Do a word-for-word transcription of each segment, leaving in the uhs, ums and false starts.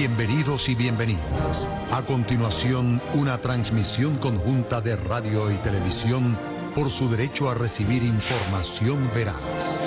Bienvenidos y bienvenidas. A continuación, una transmisión conjunta de radio y televisión por su derecho a recibir información veraz.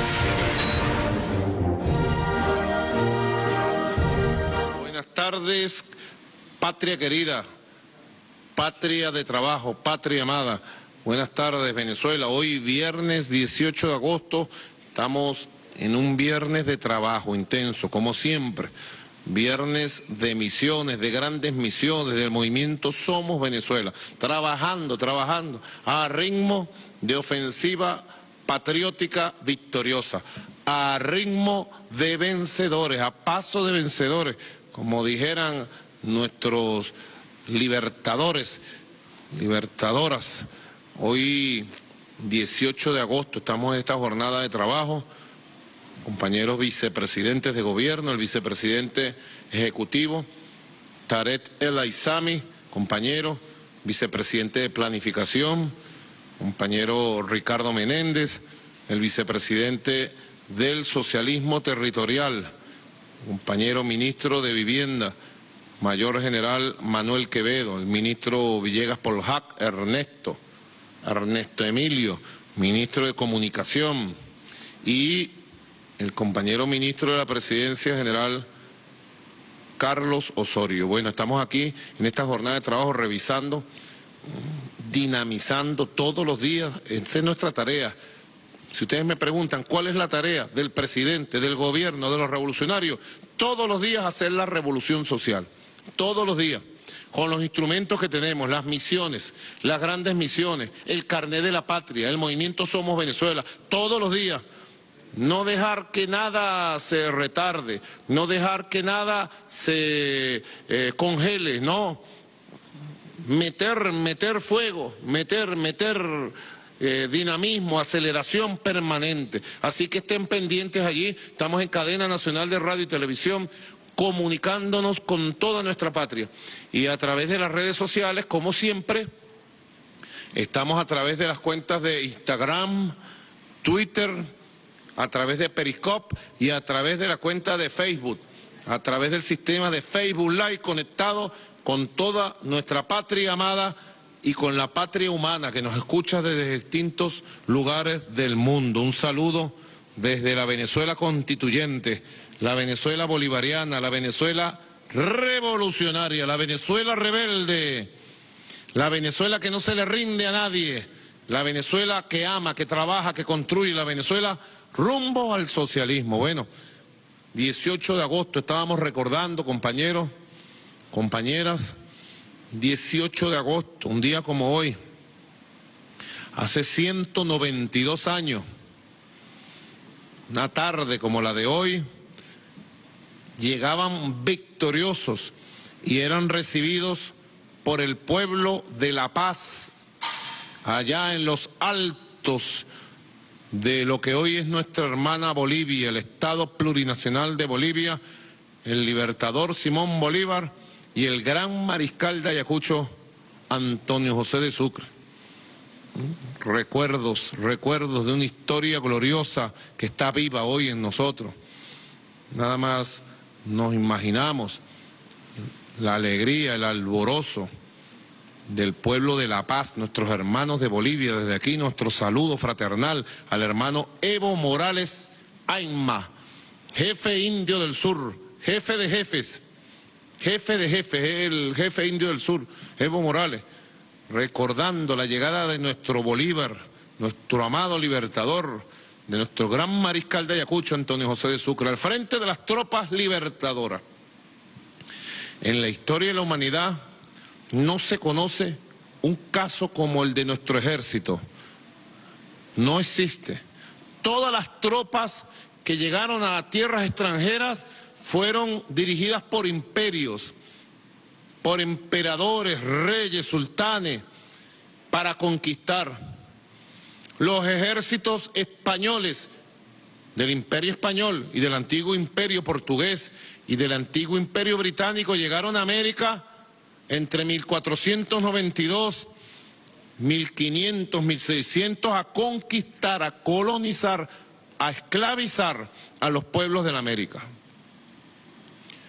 Buenas tardes, patria querida, patria de trabajo, patria amada. Buenas tardes, Venezuela. Hoy viernes dieciocho de agosto, estamos en un viernes de trabajo intenso, como siempre. Viernes de misiones, de grandes misiones, del movimiento Somos Venezuela. Trabajando, trabajando a ritmo de ofensiva patriótica victoriosa. A ritmo de vencedores, a paso de vencedores, como dijeran nuestros libertadores, libertadoras. Hoy, dieciocho de agosto, estamos en esta jornada de trabajo. Compañeros vicepresidentes de gobierno, el vicepresidente ejecutivo, Tarek El Aizami, compañero, vicepresidente de planificación, compañero Ricardo Menéndez, el vicepresidente del socialismo territorial, compañero ministro de vivienda, mayor general Manuel Quevedo, el ministro Villegas Poljac, Ernesto, Ernesto Emilio, ministro de comunicación, y el compañero ministro de la Presidencia General, Carlos Osorio. Bueno, estamos aquí en esta jornada de trabajo revisando, dinamizando todos los días. Esta es nuestra tarea. Si ustedes me preguntan cuál es la tarea del presidente, del gobierno, de los revolucionarios, todos los días hacer la revolución social. Todos los días. Con los instrumentos que tenemos, las misiones, las grandes misiones, el carnet de la patria, el movimiento Somos Venezuela, todos los días. No dejar que nada se retarde, no dejar que nada se eh, congele, no. Meter, meter fuego, meter, meter eh, dinamismo, aceleración permanente. Así que estén pendientes allí, estamos en Cadena Nacional de Radio y Televisión, comunicándonos con toda nuestra patria. Y a través de las redes sociales, como siempre, estamos a través de las cuentas de Instagram, Twitter, a través de Periscope y a través de la cuenta de Facebook, a través del sistema de Facebook Live, conectado con toda nuestra patria amada y con la patria humana que nos escucha desde distintos lugares del mundo. Un saludo desde la Venezuela constituyente, la Venezuela bolivariana, la Venezuela revolucionaria, la Venezuela rebelde, la Venezuela que no se le rinde a nadie, la Venezuela que ama, que trabaja, que construye, la Venezuela rumbo al socialismo. Bueno, dieciocho de agosto estábamos recordando, compañeros, compañeras, dieciocho de agosto, un día como hoy, hace ciento noventa y dos años, una tarde como la de hoy, llegaban victoriosos y eran recibidos por el pueblo de La Paz, allá en los altos de lo que hoy es nuestra hermana Bolivia, el Estado plurinacional de Bolivia, el libertador Simón Bolívar y el gran mariscal de Ayacucho, Antonio José de Sucre. Recuerdos, recuerdos de una historia gloriosa que está viva hoy en nosotros. Nada más nos imaginamos la alegría, el alborozo del pueblo de La Paz, nuestros hermanos de Bolivia. Desde aquí nuestro saludo fraternal al hermano Evo Morales Ayma, jefe indio del sur, jefe de jefes, jefe de jefes, el jefe indio del sur, Evo Morales, recordando la llegada de nuestro Bolívar, nuestro amado libertador, de nuestro gran mariscal de Ayacucho, Antonio José de Sucre, al frente de las tropas libertadoras. En la historia de la humanidad no se conoce un caso como el de nuestro ejército. No existe. Todas las tropas que llegaron a tierras extranjeras fueron dirigidas por imperios, por emperadores, reyes, sultanes, para conquistar. Los ejércitos españoles del Imperio Español y del antiguo Imperio Portugués y del antiguo Imperio Británico llegaron a América entre mil cuatrocientos noventa y dos, mil quinientos, mil seiscientos, a conquistar, a colonizar, a esclavizar a los pueblos de la América.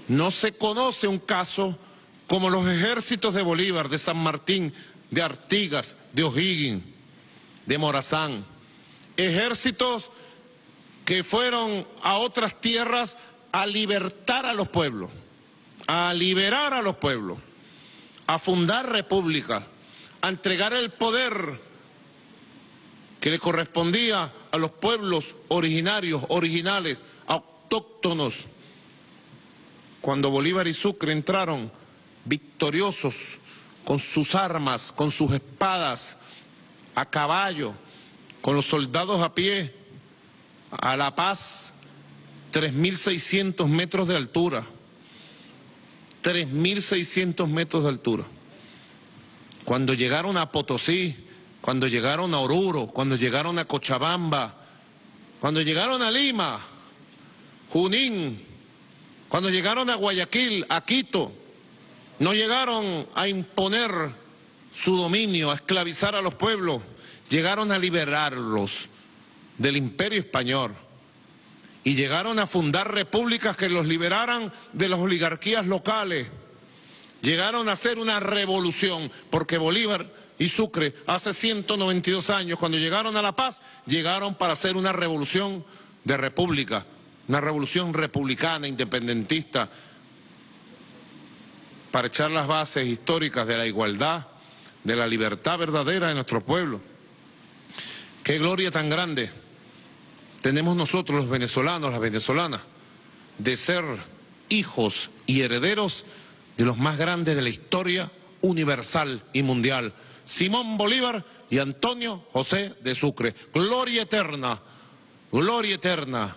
No se conoce un caso como los ejércitos de Bolívar, de San Martín, de Artigas, de O'Higgins, de Morazán. Ejércitos que fueron a otras tierras a libertar a los pueblos, a liberar a los pueblos, a fundar repúblicas, a entregar el poder que le correspondía a los pueblos originarios, originales, autóctonos. Cuando Bolívar y Sucre entraron victoriosos con sus armas, con sus espadas, a caballo, con los soldados a pie, a La Paz, tres mil seiscientos metros de altura, tres mil seiscientos metros de altura. Cuando llegaron a Potosí, cuando llegaron a Oruro, cuando llegaron a Cochabamba, cuando llegaron a Lima, Junín, cuando llegaron a Guayaquil, a Quito, no llegaron a imponer su dominio, a esclavizar a los pueblos, llegaron a liberarlos del imperio español y llegaron a fundar repúblicas que los liberaran de las oligarquías locales. Llegaron a hacer una revolución, porque Bolívar y Sucre hace ciento noventa y dos años, cuando llegaron a La Paz, llegaron para hacer una revolución de república, una revolución republicana, independentista, para echar las bases históricas de la igualdad, de la libertad verdadera de nuestro pueblo. Qué gloria tan grande tenemos nosotros los venezolanos, las venezolanas, de ser hijos y herederos de los más grandes de la historia universal y mundial, Simón Bolívar y Antonio José de Sucre. Gloria eterna, gloria eterna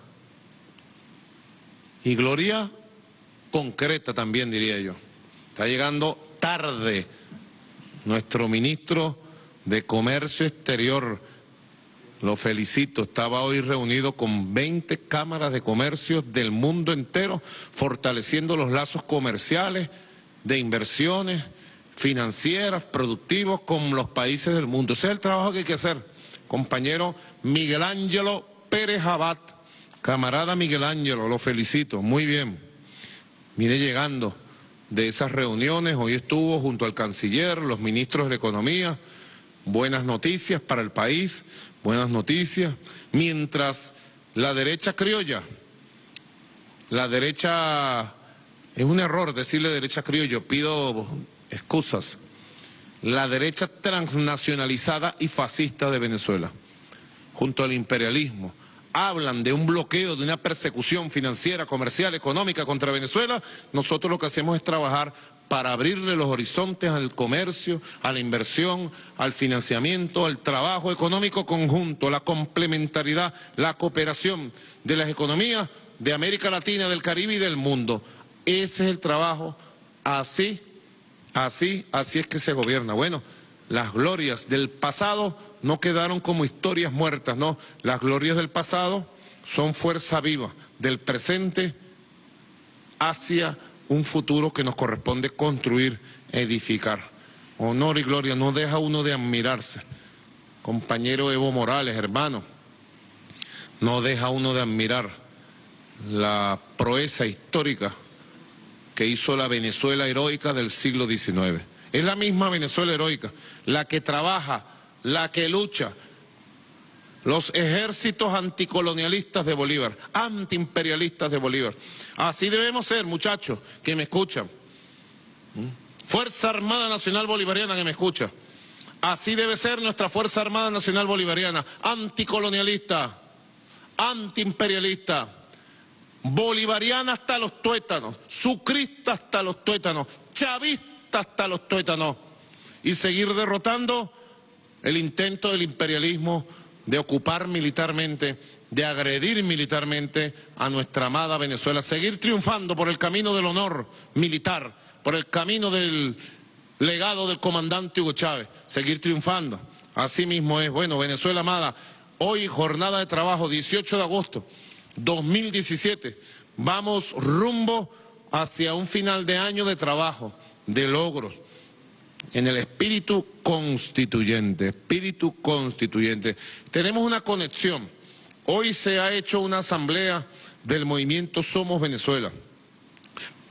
y gloria concreta también, diría yo. Está llegando tarde nuestro ministro de Comercio Exterior. Lo felicito, estaba hoy reunido con veinte cámaras de comercio del mundo entero, fortaleciendo los lazos comerciales, de inversiones, financieras, productivos con los países del mundo. Ese es el trabajo que hay que hacer. Compañero Miguel Ángelo Pérez Abad, camarada Miguel Ángelo, lo felicito, muy bien. Mire, llegando de esas reuniones, hoy estuvo junto al canciller, los ministros de Economía, buenas noticias para el país, buenas noticias, mientras la derecha criolla, la derecha, es un error decirle derecha criolla, pido excusas, la derecha transnacionalizada y fascista de Venezuela, junto al imperialismo, hablan de un bloqueo, de una persecución financiera, comercial, económica contra Venezuela. Nosotros lo que hacemos es trabajar para abrirle los horizontes al comercio, a la inversión, al financiamiento, al trabajo económico conjunto, la complementariedad, la cooperación de las economías de América Latina, del Caribe y del mundo. Ese es el trabajo, así, así, así es que se gobierna. Bueno, las glorias del pasado no quedaron como historias muertas, no. Las glorias del pasado son fuerza viva del presente hacia un futuro que nos corresponde construir, edificar. Honor y gloria, no deja uno de admirarse. Compañero Evo Morales, hermano, no deja uno de admirar la proeza histórica que hizo la Venezuela heroica del siglo diecinueve. Es la misma Venezuela heroica, la que trabaja, la que lucha. Los ejércitos anticolonialistas de Bolívar, antiimperialistas de Bolívar. Así debemos ser, muchachos, que me escuchan. Fuerza Armada Nacional Bolivariana que me escucha. Así debe ser nuestra Fuerza Armada Nacional Bolivariana, anticolonialista, antiimperialista, bolivariana hasta los tuétanos, sucrista hasta los tuétanos, chavista hasta los tuétanos, y seguir derrotando el intento del imperialismo de ocupar militarmente, de agredir militarmente a nuestra amada Venezuela, seguir triunfando por el camino del honor militar, por el camino del legado del comandante Hugo Chávez, seguir triunfando. Así mismo es. Bueno, Venezuela amada, hoy jornada de trabajo, dieciocho de agosto dos mil diecisiete, vamos rumbo hacia un final de año de trabajo, de logros, en el espíritu constituyente, espíritu constituyente. Tenemos una conexión. Hoy se ha hecho una asamblea del movimiento Somos Venezuela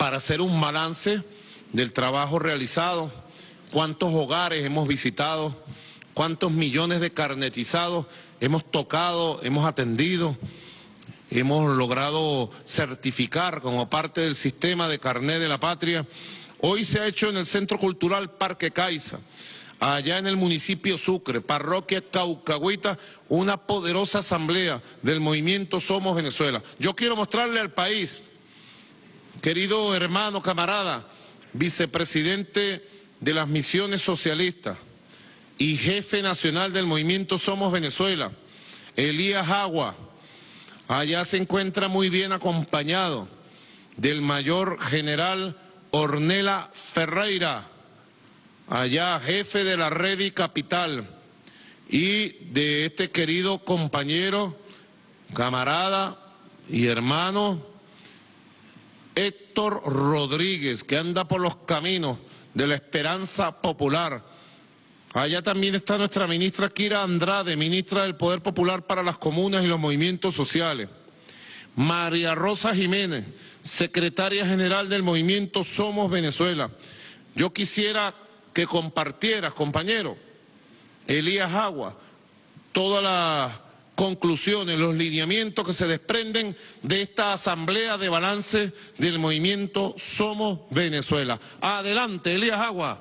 para hacer un balance del trabajo realizado, cuántos hogares hemos visitado, cuántos millones de carnetizados hemos tocado, hemos atendido, hemos logrado certificar como parte del sistema de carné de la patria. Hoy se ha hecho en el Centro Cultural Parque Caiza, allá en el municipio Sucre, parroquia Caucahuita, una poderosa asamblea del movimiento Somos Venezuela. Yo quiero mostrarle al país, querido hermano, camarada, vicepresidente de las misiones socialistas y jefe nacional del movimiento Somos Venezuela, Elías Agua, allá se encuentra muy bien acompañado del mayor general Ornella Ferreira, allá jefe de la Redi Capital, y de este querido compañero, camarada y hermano Héctor Rodríguez, que anda por los caminos de la esperanza popular. Allá también está nuestra ministra Kira Andrade, ministra del Poder Popular para las Comunas y los Movimientos Sociales. María Rosa Jiménez, secretaria general del movimiento Somos Venezuela. Yo quisiera que compartieras, compañero, Elías Agua, todas las conclusiones, los lineamientos que se desprenden de esta asamblea de balance del movimiento Somos Venezuela. Adelante, Elías Agua.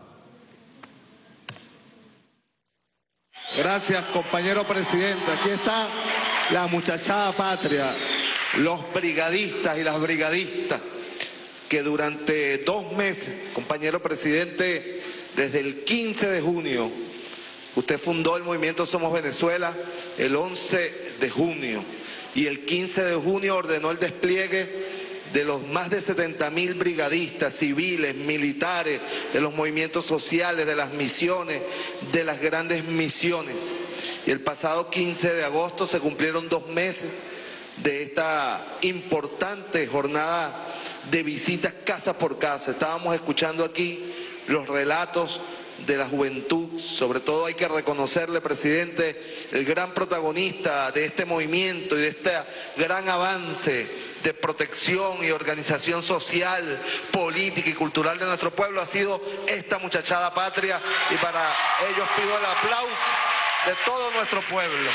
Gracias, compañero presidente. Aquí está la muchachada patria, los brigadistas y las brigadistas que durante dos meses, compañero presidente, desde el quince de junio, usted fundó el movimiento Somos Venezuela el once de junio y el quince de junio ordenó el despliegue de los más de setenta mil brigadistas, civiles, militares, de los movimientos sociales, de las misiones, de las grandes misiones. Y el pasado quince de agosto se cumplieron dos meses de esta importante jornada de visitas casa por casa. Estábamos escuchando aquí los relatos de la juventud. Sobre todo hay que reconocerle, presidente, el gran protagonista de este movimiento y de este gran avance de protección y organización social, política y cultural de nuestro pueblo ha sido esta muchachada patria, y para ellos pido el aplauso de todo nuestro pueblo.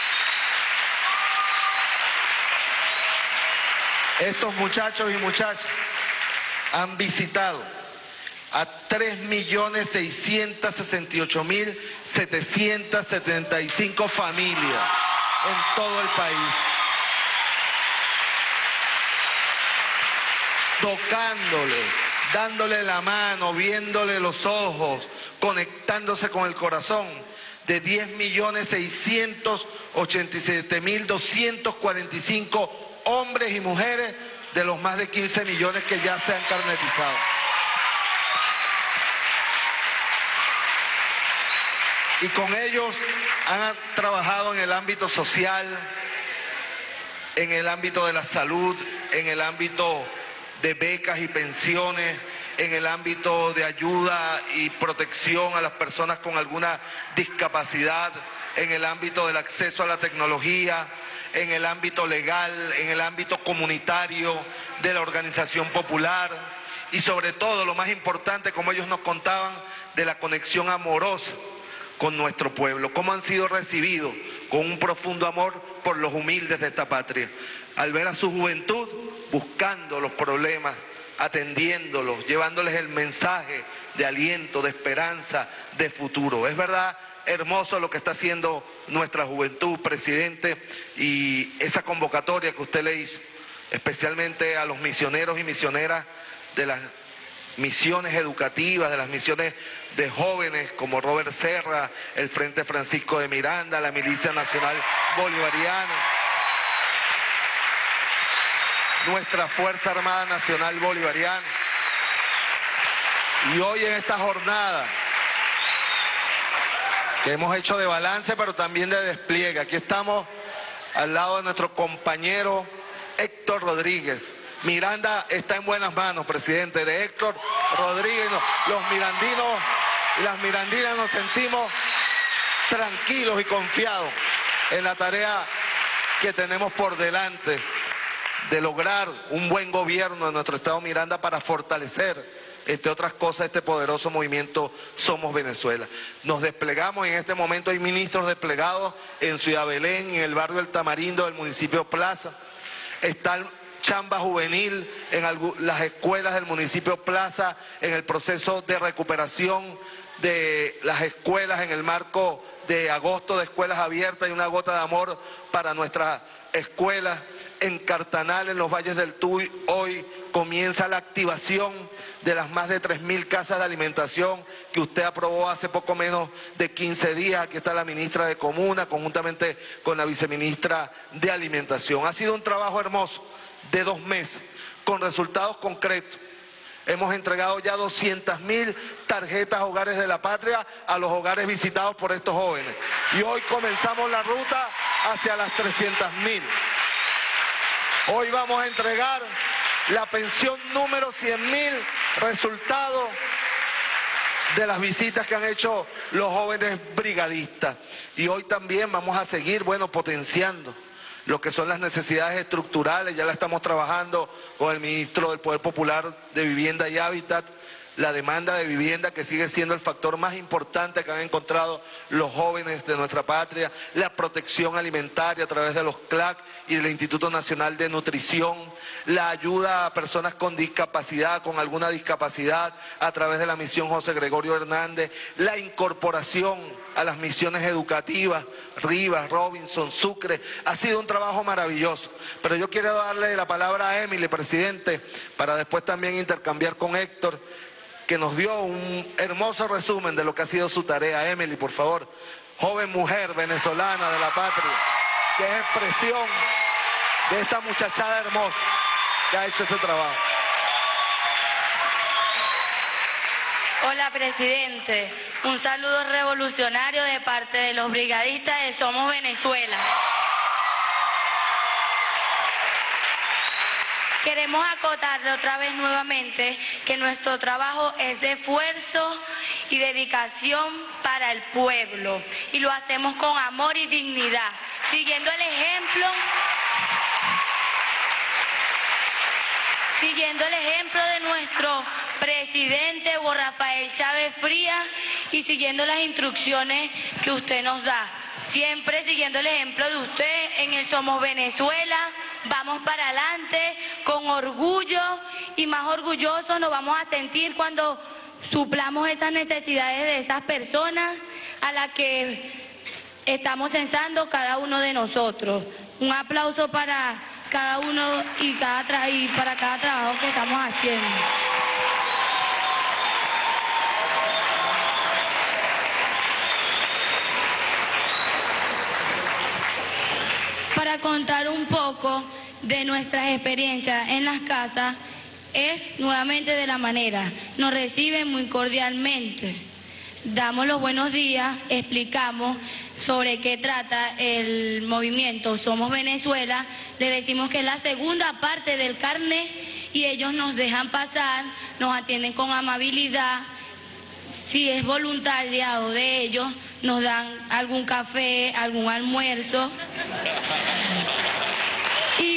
Estos muchachos y muchachas han visitado a tres millones seiscientos sesenta y ocho mil setecientos setenta y cinco familias en todo el país, tocándole, dándole la mano, viéndole los ojos, conectándose con el corazón de diez millones seiscientos ochenta y siete mil doscientos cuarenta y cinco hombres y mujeres de los más de quince millones que ya se han carnetizado. Y con ellos han trabajado en el ámbito social, en el ámbito de la salud, en el ámbito de becas y pensiones, en el ámbito de ayuda y protección a las personas con alguna discapacidad, en el ámbito del acceso a la tecnología, en el ámbito legal, en el ámbito comunitario, de la organización popular y sobre todo, lo más importante, como ellos nos contaban, de la conexión amorosa con nuestro pueblo, cómo han sido recibidos con un profundo amor por los humildes de esta patria, al ver a su juventud buscando los problemas, atendiéndolos, llevándoles el mensaje de aliento, de esperanza, de futuro. Es verdad, hermoso lo que está haciendo nuestra juventud, presidente, y esa convocatoria que usted le hizo, especialmente a los misioneros y misioneras de las misiones educativas, de las misiones de jóvenes como Robert Serra, el Frente Francisco de Miranda, la Milicia Nacional Bolivariana, nuestra Fuerza Armada Nacional Bolivariana. Y hoy en esta jornada que hemos hecho de balance, pero también de despliegue, aquí estamos al lado de nuestro compañero Héctor Rodríguez. Miranda está en buenas manos, presidente, de Héctor Rodríguez. Los mirandinos y las mirandinas nos sentimos tranquilos y confiados en la tarea que tenemos por delante de lograr un buen gobierno en nuestro estado Miranda para fortalecer, entre otras cosas, este poderoso movimiento Somos Venezuela. Nos desplegamos, y en este momento hay ministros desplegados en Ciudad Belén, en el barrio El Tamarindo del municipio Plaza. Está el chamba juvenil en las escuelas del municipio Plaza, en el proceso de recuperación de las escuelas en el marco de agosto de escuelas abiertas y una gota de amor para nuestras escuelas. En Cartanal, en los Valles del Tuy, hoy comienza la activación de las más de tres mil casas de alimentación que usted aprobó hace poco menos de quince días. Aquí está la ministra de Comuna, conjuntamente con la viceministra de Alimentación. Ha sido un trabajo hermoso de dos meses, con resultados concretos. Hemos entregado ya doscientas mil tarjetas Hogares de la Patria a los hogares visitados por estos jóvenes. Y hoy comenzamos la ruta hacia las trescientas mil. Hoy vamos a entregar la pensión número cien mil, resultado de las visitas que han hecho los jóvenes brigadistas. Y hoy también vamos a seguir, bueno, potenciando lo que son las necesidades estructurales. Ya la estamos trabajando con el ministro del Poder Popular de Vivienda y Hábitat, la demanda de vivienda, que sigue siendo el factor más importante que han encontrado los jóvenes de nuestra patria, la protección alimentaria a través de los C L A C y del Instituto Nacional de Nutrición, la ayuda a personas con discapacidad, con alguna discapacidad, a través de la misión José Gregorio Hernández, la incorporación a las misiones educativas, Rivas, Robinson, Sucre. Ha sido un trabajo maravilloso, pero yo quiero darle la palabra a Emily, presidente, para después también intercambiar con Héctor, que nos dio un hermoso resumen de lo que ha sido su tarea. Emily, por favor, joven mujer venezolana de la patria, que es expresión de esta muchachada hermosa que ha hecho este trabajo. Hola, presidente. Un saludo revolucionario de parte de los brigadistas de Somos Venezuela. Queremos acotarle otra vez nuevamente que nuestro trabajo es de esfuerzo y dedicación para el pueblo, y lo hacemos con amor y dignidad, siguiendo el ejemplo, siguiendo el ejemplo de nuestro presidente Hugo Rafael Chávez Frías y siguiendo las instrucciones que usted nos da. Siempre siguiendo el ejemplo de usted en el Somos Venezuela. Vamos para adelante con orgullo, y más orgullosos nos vamos a sentir cuando suplamos esas necesidades de esas personas a las que estamos censando cada uno de nosotros. Un aplauso para cada uno y, cada tra y para cada trabajo que estamos haciendo. Para contar un poco de nuestras experiencias en las casas, es nuevamente de la manera, nos reciben muy cordialmente, damos los buenos días, explicamos sobre qué trata el movimiento Somos Venezuela, le decimos que es la segunda parte del carnet y ellos nos dejan pasar, nos atienden con amabilidad. Si es voluntariado de ellos, nos dan algún café, algún almuerzo. Y,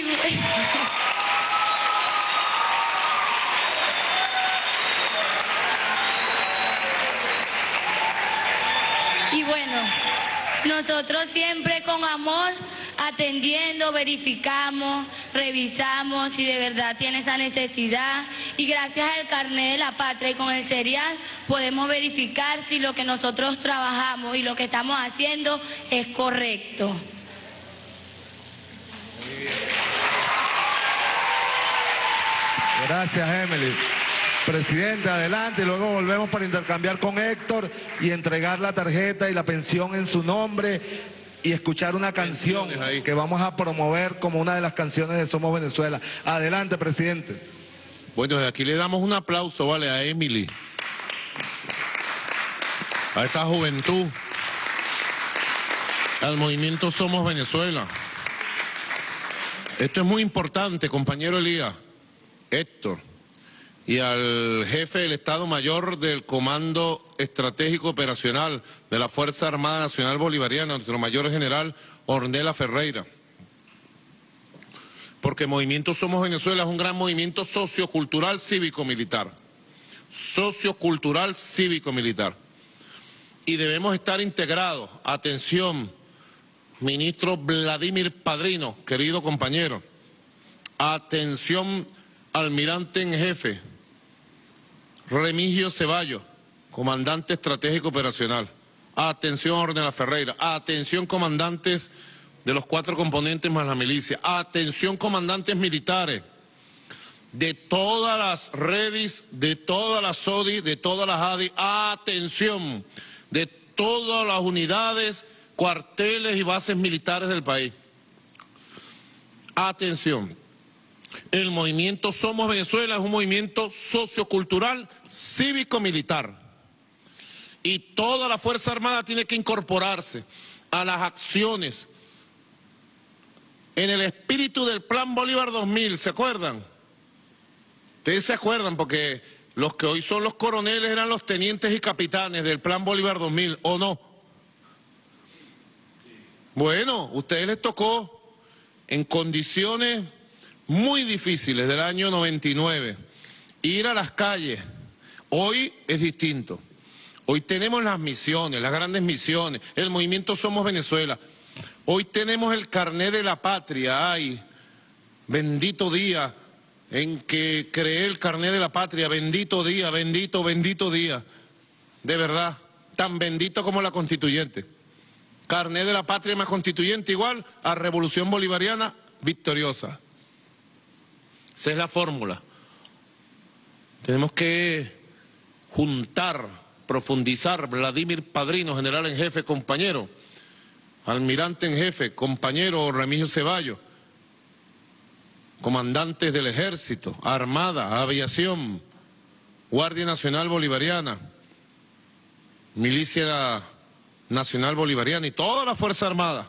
y bueno, nosotros siempre con amor, atendiendo, verificamos, revisamos si de verdad tiene esa necesidad, y gracias al carnet de la patria y con el serial podemos verificar si lo que nosotros trabajamos y lo que estamos haciendo es correcto. Gracias, Emily. Presidente, adelante, y luego volvemos para intercambiar con Héctor y entregar la tarjeta y la pensión en su nombre y escuchar una canción que vamos a promover como una de las canciones de Somos Venezuela. Adelante, presidente. Bueno, desde aquí le damos un aplauso, vale, a Emily, a esta juventud, al movimiento Somos Venezuela. Esto es muy importante, compañero Elías, Héctor, y al jefe del Estado Mayor del Comando Estratégico Operacional de la Fuerza Armada Nacional Bolivariana, nuestro mayor general Ornella Ferreira. porque Movimiento Somos Venezuela es un gran movimiento sociocultural cívico-militar. Sociocultural cívico-militar. Y debemos estar integrados. Atención, ministro Vladimir Padrino, querido compañero. Atención, almirante en jefe, Remigio Ceballos, comandante estratégico operacional. Atención, Ornella Ferreira. Atención, comandantes de los cuatro componentes más la milicia. Atención, comandantes militares de todas las redes, de todas las S O D I, de todas las A D I. Atención, de todas las unidades, cuarteles y bases militares del país. Atención. El movimiento Somos Venezuela es un movimiento sociocultural, cívico-militar. Y toda la Fuerza Armada tiene que incorporarse a las acciones en el espíritu del Plan Bolívar dos mil, ¿se acuerdan? Ustedes se acuerdan porque los que hoy son los coroneles eran los tenientes y capitanes del Plan Bolívar dos mil, ¿o no? Bueno, a ustedes les tocó en condiciones muy difíciles del año noventa y nueve, ir a las calles. Hoy es distinto. Hoy tenemos las misiones, las grandes misiones, el movimiento Somos Venezuela. Hoy tenemos el carné de la patria. Ay, bendito día en que creé el carné de la patria. Bendito día, bendito, bendito día. De verdad, tan bendito como la constituyente. Carné de la patria más constituyente igual a revolución bolivariana victoriosa. Esa es la fórmula. Tenemos que juntar, profundizar. Vladimir Padrino, general en jefe, compañero. Almirante en jefe, compañero Remigio Ceballos. Comandantes del Ejército, Armada, Aviación, Guardia Nacional Bolivariana, Milicia Nacional Bolivariana y toda la Fuerza Armada.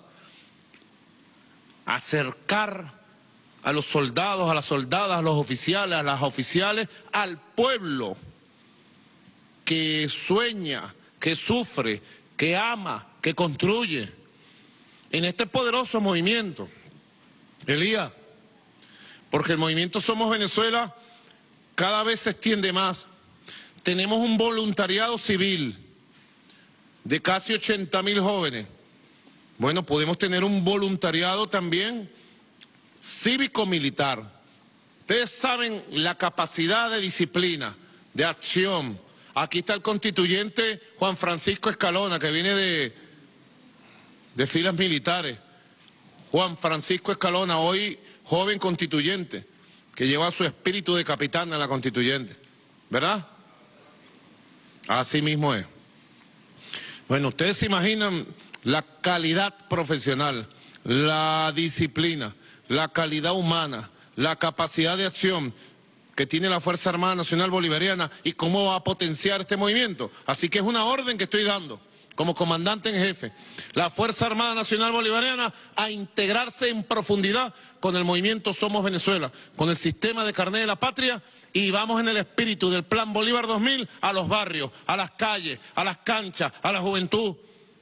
Acercar a los soldados, a las soldadas, a los oficiales, a las oficiales, al pueblo que sueña, que sufre, que ama, que construye. En este poderoso movimiento, Elías, porque el movimiento Somos Venezuela cada vez se extiende más. Tenemos un voluntariado civil de casi ochenta mil jóvenes. Bueno, podemos tener un voluntariado también cívico-militar. Ustedes saben la capacidad de disciplina, de acción. Aquí está el constituyente Juan Francisco Escalona, que viene de, de filas militares. Juan Francisco Escalona, hoy joven constituyente, que lleva su espíritu de capitán en la constituyente. ¿Verdad? Así mismo es. Bueno, ustedes se imaginan la calidad profesional, la disciplina, la calidad humana, la capacidad de acción que tiene la Fuerza Armada Nacional Bolivariana y cómo va a potenciar este movimiento. Así que es una orden que estoy dando como comandante en jefe, la Fuerza Armada Nacional Bolivariana a integrarse en profundidad con el movimiento Somos Venezuela, con el sistema de carné de la patria, y vamos en el espíritu del Plan Bolívar dos mil a los barrios, a las calles, a las canchas, a la juventud.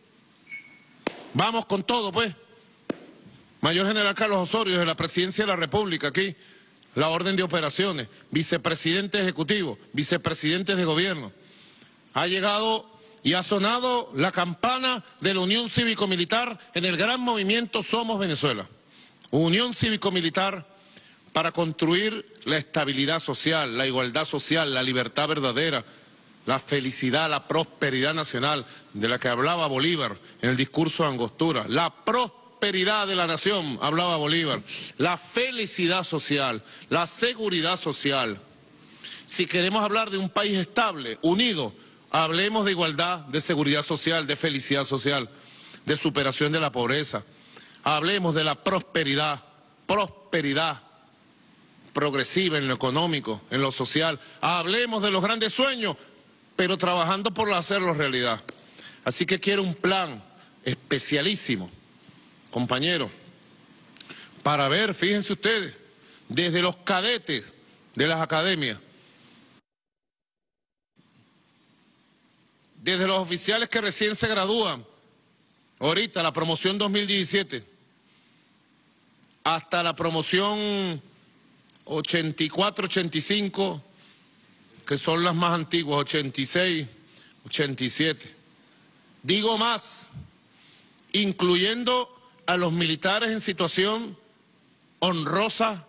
Vamos con todo, pues. Mayor General Carlos Osorio, de la Presidencia de la República, aquí, la orden de operaciones, vicepresidente ejecutivo, vicepresidentes de gobierno. Ha llegado y ha sonado la campana de la Unión Cívico-Militar en el gran movimiento Somos Venezuela. Unión Cívico-Militar para construir la estabilidad social, la igualdad social, la libertad verdadera, la felicidad, la prosperidad nacional de la que hablaba Bolívar en el discurso de Angostura, la prosperidad de la nación, hablaba Bolívar, la felicidad social, la seguridad social. Si queremos hablar de un país estable, unido, hablemos de igualdad, de seguridad social, de felicidad social, de superación de la pobreza. Hablemos de la prosperidad, prosperidad progresiva en lo económico, en lo social. Hablemos de los grandes sueños, pero trabajando por hacerlos realidad. Así que quiero un plan especialísimo, compañeros, para ver, fíjense ustedes, desde los cadetes de las academias, desde los oficiales que recién se gradúan, ahorita la promoción dos mil diecisiete, hasta la promoción ochenta y cuatro, ochenta y cinco, que son las más antiguas, ochenta y seis, ochenta y siete. Digo más, incluyendo a los militares en situación honrosa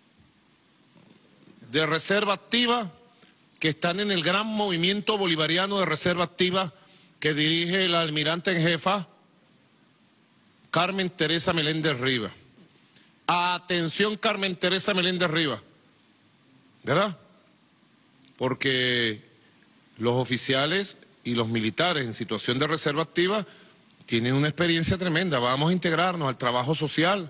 de reserva activa, que están en el gran movimiento bolivariano de reserva activa que dirige el almirante en jefa, Carmen Teresa Meléndez Rivas. Atención, Carmen Teresa Meléndez Rivas, ¿verdad? Porque los oficiales y los militares en situación de reserva activa tienen una experiencia tremenda. Vamos a integrarnos al trabajo social.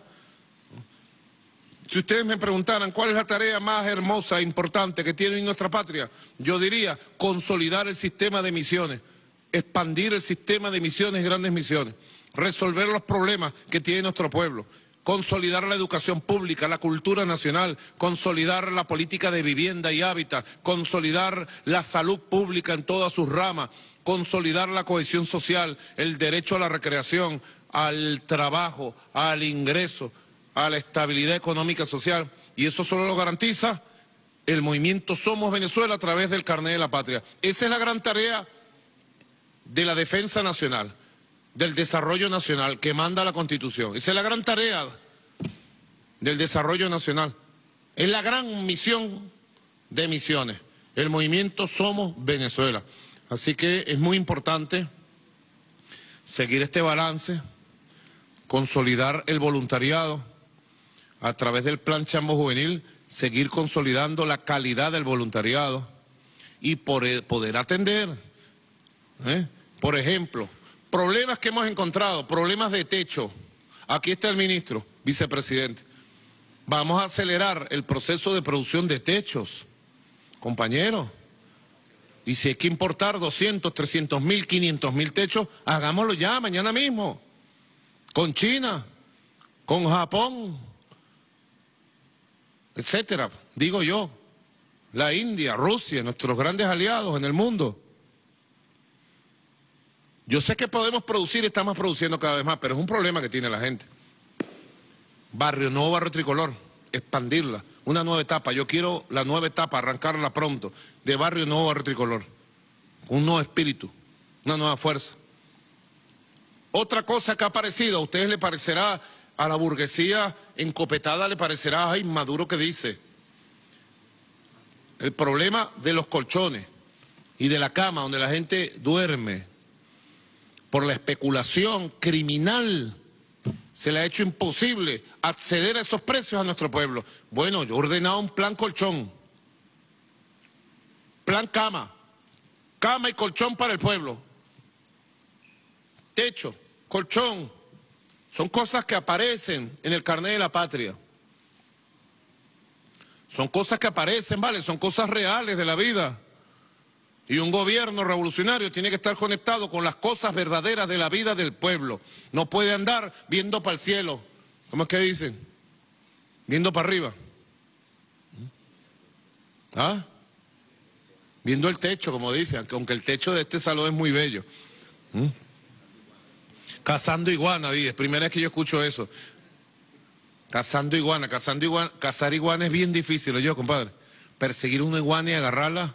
Si ustedes me preguntaran cuál es la tarea más hermosa e importante que tiene nuestra patria, yo diría consolidar el sistema de misiones, expandir el sistema de misiones y grandes misiones, resolver los problemas que tiene nuestro pueblo, consolidar la educación pública, la cultura nacional, consolidar la política de vivienda y hábitat, consolidar la salud pública en todas sus ramas, consolidar la cohesión social, el derecho a la recreación, al trabajo, al ingreso, a la estabilidad económica social, y eso solo lo garantiza el movimiento Somos Venezuela a través del Carnet de la Patria. Esa es la gran tarea de la defensa nacional, del desarrollo nacional que manda la Constitución. Esa es la gran tarea del desarrollo nacional. Es la gran misión de misiones, el movimiento Somos Venezuela. Así que es muy importante seguir este balance, consolidar el voluntariado a través del Plan Chambo Juvenil, seguir consolidando la calidad del voluntariado y por, poder atender, ¿eh? Por ejemplo, problemas que hemos encontrado, problemas de techo. Aquí está el ministro, vicepresidente. Vamos a acelerar el proceso de producción de techos, compañeros. Y si hay que importar doscientos, trescientos mil, quinientos mil techos, hagámoslo ya, mañana mismo. Con China, con Japón, etcétera. Digo yo, la India, Rusia, nuestros grandes aliados en el mundo. Yo sé que podemos producir, estamos produciendo cada vez más, pero es un problema que tiene la gente. Barrio Nuevo, Barrio Tricolor, expandirla, una nueva etapa. Yo quiero la nueva etapa, arrancarla pronto, de Barrio Nuevo, Barrio Tricolor. Un nuevo espíritu, una nueva fuerza. Otra cosa que ha aparecido, a ustedes les parecerá, a la burguesía encopetada le parecerá, ay, Maduro que dice. El problema de los colchones y de la cama donde la gente duerme. Por la especulación criminal, se le ha hecho imposible acceder a esos precios a nuestro pueblo. Bueno, yo he ordenado un plan colchón, plan cama, cama y colchón para el pueblo. Techo, colchón, son cosas que aparecen en el Carnet de la Patria. Son cosas que aparecen, ¿vale? Son cosas reales de la vida. Y un gobierno revolucionario tiene que estar conectado con las cosas verdaderas de la vida del pueblo. No puede andar viendo para el cielo. ¿Cómo es que dicen? Viendo para arriba. ¿Ah? Viendo el techo, como dicen, aunque el techo de este salón es muy bello. ¿Mm? Cazando iguana, dice. Primera vez que yo escucho eso. Cazando iguana, cazando iguana. Cazar iguana es bien difícil, yo, compadre. Perseguir una iguana y agarrarla.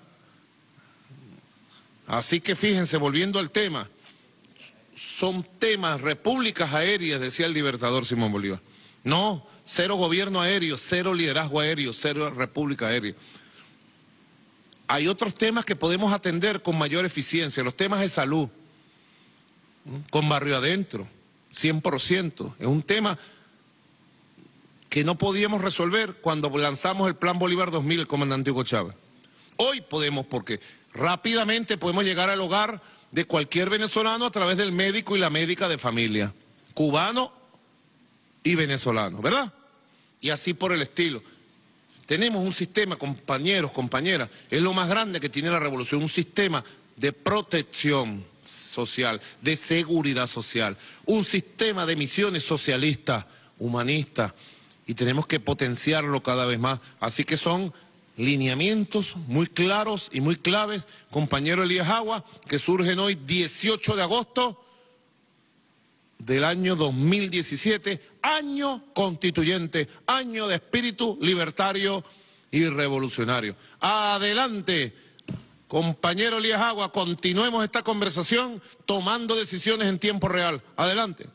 Así que fíjense, volviendo al tema, son temas, repúblicas aéreas, decía el libertador Simón Bolívar. No, cero gobierno aéreo, cero liderazgo aéreo, cero república aérea. Hay otros temas que podemos atender con mayor eficiencia, los temas de salud, con Barrio Adentro, cien por ciento. Es un tema que no podíamos resolver cuando lanzamos el Plan Bolívar dos mil, el comandante Hugo Chávez. Hoy podemos, porque rápidamente podemos llegar al hogar de cualquier venezolano a través del médico y la médica de familia, cubano y venezolano, ¿verdad? Y así por el estilo. Tenemos un sistema, compañeros, compañeras, es lo más grande que tiene la revolución, un sistema de protección social, de seguridad social, un sistema de misiones socialistas, humanistas, y tenemos que potenciarlo cada vez más. Así que son lineamientos muy claros y muy claves, compañero Elías Agua, que surgen hoy dieciocho de agosto del año dos mil diecisiete, año constituyente, año de espíritu libertario y revolucionario. Adelante, compañero Elías Agua, continuemos esta conversación tomando decisiones en tiempo real. Adelante.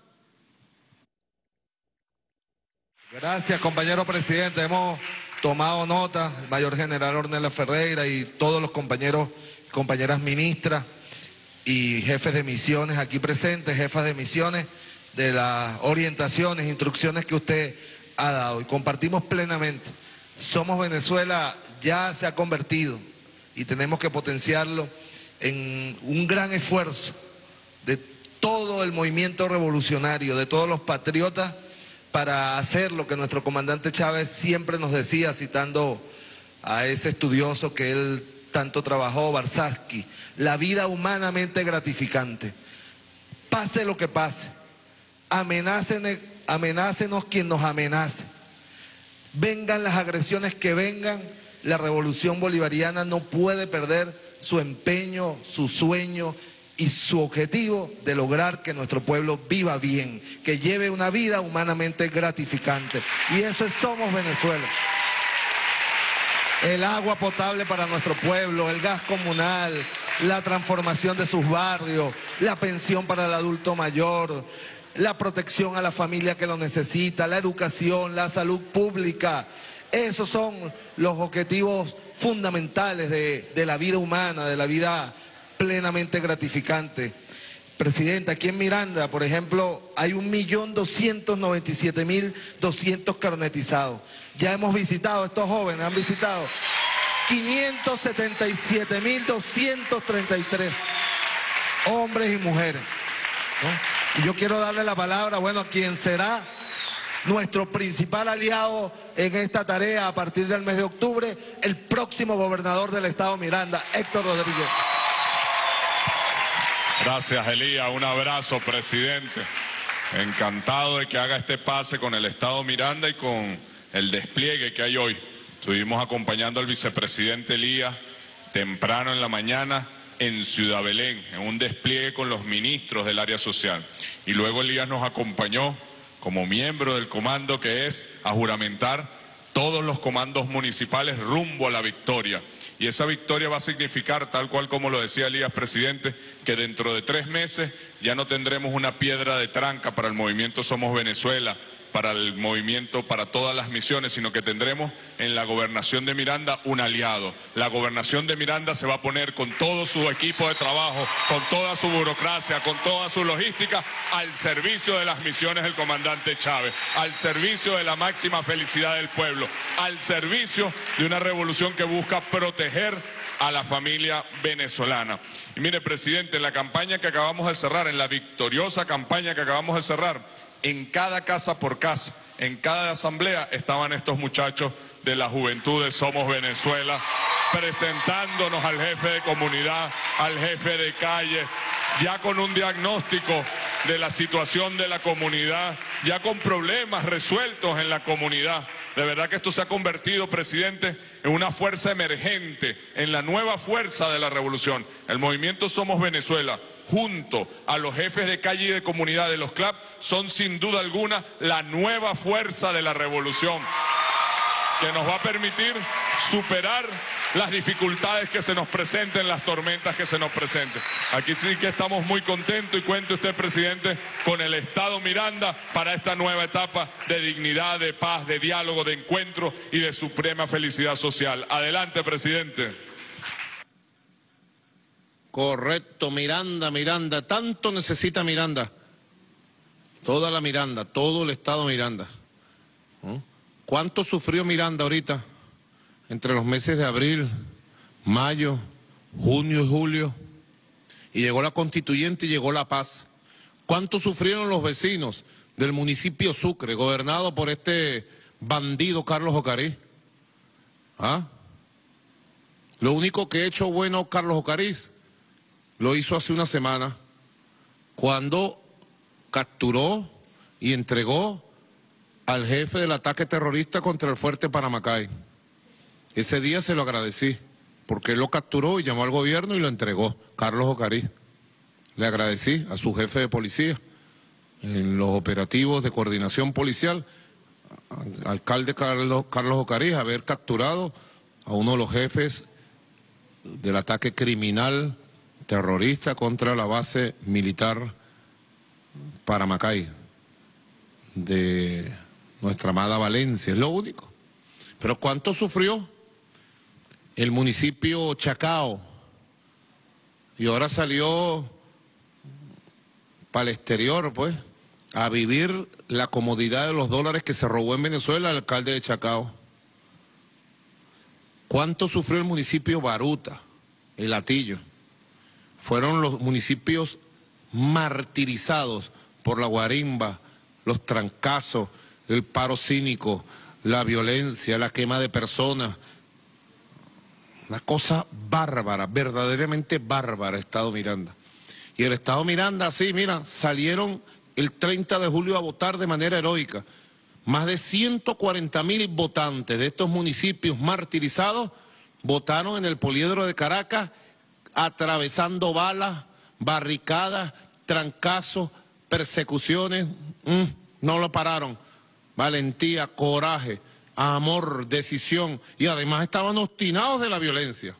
Gracias, compañero presidente. Hemos tomado nota, el mayor general Ornella Ferreira y todos los compañeros y compañeras ministras y jefes de misiones aquí presentes, jefas de misiones, de las orientaciones, instrucciones que usted ha dado. Y compartimos plenamente. Somos Venezuela ya se ha convertido, y tenemos que potenciarlo, en un gran esfuerzo de todo el movimiento revolucionario, de todos los patriotas, para hacer lo que nuestro comandante Chávez siempre nos decía, citando a ese estudioso que él tanto trabajó, Barsatsky: la vida humanamente gratificante. Pase lo que pase, amenácenos, amenácenos quien nos amenace, vengan las agresiones que vengan, la revolución bolivariana no puede perder su empeño, su sueño y su objetivo de lograr que nuestro pueblo viva bien, que lleve una vida humanamente gratificante. Y eso es Somos Venezuela. El agua potable para nuestro pueblo, el gas comunal, la transformación de sus barrios, la pensión para el adulto mayor, la protección a la familia que lo necesita, la educación, la salud pública. Esos son los objetivos fundamentales de, de la vida humana, de la vida plenamente gratificante. Presidente, aquí en Miranda, por ejemplo, hay un millón doscientos noventa y siete mil doscientos carnetizados. Ya hemos visitado, estos jóvenes han visitado quinientos setenta y siete mil doscientos treinta y tres hombres y mujeres, ¿no? Y yo quiero darle la palabra, bueno, a quien será nuestro principal aliado en esta tarea a partir del mes de octubre, el próximo gobernador del estado Miranda, Héctor Rodríguez. Gracias, Elías. Un abrazo, presidente. Encantado de que haga este pase con el estado Miranda y con el despliegue que hay hoy. Estuvimos acompañando al vicepresidente Elías temprano en la mañana en Ciudad Belén, en un despliegue con los ministros del área social. Y luego Elías nos acompañó como miembro del comando, que es a juramentar todos los comandos municipales rumbo a la victoria. Y esa victoria va a significar, tal cual como lo decía Elías, presidente, que dentro de tres meses ya no tendremos una piedra de tranca para el movimiento Somos Venezuela, para el movimiento, para todas las misiones, sino que tendremos en la gobernación de Miranda un aliado. La gobernación de Miranda se va a poner con todo su equipo de trabajo, con toda su burocracia, con toda su logística, al servicio de las misiones del comandante Chávez, al servicio de la máxima felicidad del pueblo, al servicio de una revolución que busca proteger a la familia venezolana. Y mire, presidente, en la campaña que acabamos de cerrar, en la victoriosa campaña que acabamos de cerrar, en cada casa por casa, en cada asamblea, estaban estos muchachos de la juventud de Somos Venezuela, presentándonos al jefe de comunidad, al jefe de calle, ya con un diagnóstico de la situación de la comunidad, ya con problemas resueltos en la comunidad. De verdad que esto se ha convertido, presidente, en una fuerza emergente, en la nueva fuerza de la revolución. El movimiento Somos Venezuela, junto a los jefes de calle y de comunidad de los C L A P, son sin duda alguna la nueva fuerza de la revolución, que nos va a permitir superar las dificultades que se nos presenten, las tormentas que se nos presenten. Aquí sí que estamos muy contentos y cuente usted, presidente, con el estado Miranda para esta nueva etapa de dignidad, de paz, de diálogo, de encuentro y de suprema felicidad social. Adelante, presidente. Correcto, Miranda, Miranda, tanto necesita Miranda, toda la Miranda, todo el estado Miranda. ¿No? ¿Cuánto sufrió Miranda ahorita entre los meses de abril, mayo, junio y julio? Y llegó la constituyente y llegó la paz. ¿Cuánto sufrieron los vecinos del municipio Sucre, gobernado por este bandido Carlos Ocariz? ¿Ah? Lo único que ha hecho bueno Carlos Ocariz lo hizo hace una semana, cuando capturó y entregó al jefe del ataque terrorista contra el fuerte Paramacay. Ese día se lo agradecí, porque él lo capturó y llamó al gobierno y lo entregó, Carlos Ocariz. Le agradecí a su jefe de policía. en los operativos de coordinación policial, alcalde Carlos, Carlos Ocarí, haber capturado a uno de los jefes del ataque criminal terrorista contra la base militar Paramacay de nuestra amada Valencia, es lo único. Pero ¿cuánto sufrió el municipio Chacao? Y ahora salió para el exterior, pues, a vivir la comodidad de los dólares que se robó en Venezuela el alcalde de Chacao. ¿Cuánto sufrió el municipio Baruta, el Hatillo? Fueron los municipios martirizados por la guarimba, los trancazos, el paro cínico, la violencia, la quema de personas. Una cosa bárbara, verdaderamente bárbara, Estado Miranda. Y el Estado Miranda, sí, mira, salieron el treinta de julio a votar de manera heroica. Más de ciento cuarenta mil votantes de estos municipios martirizados votaron en el Poliedro de Caracas, atravesando balas, barricadas, trancazos, persecuciones. Mm, no lo pararon. Valentía, coraje, amor, decisión, y además estaban obstinados de la violencia.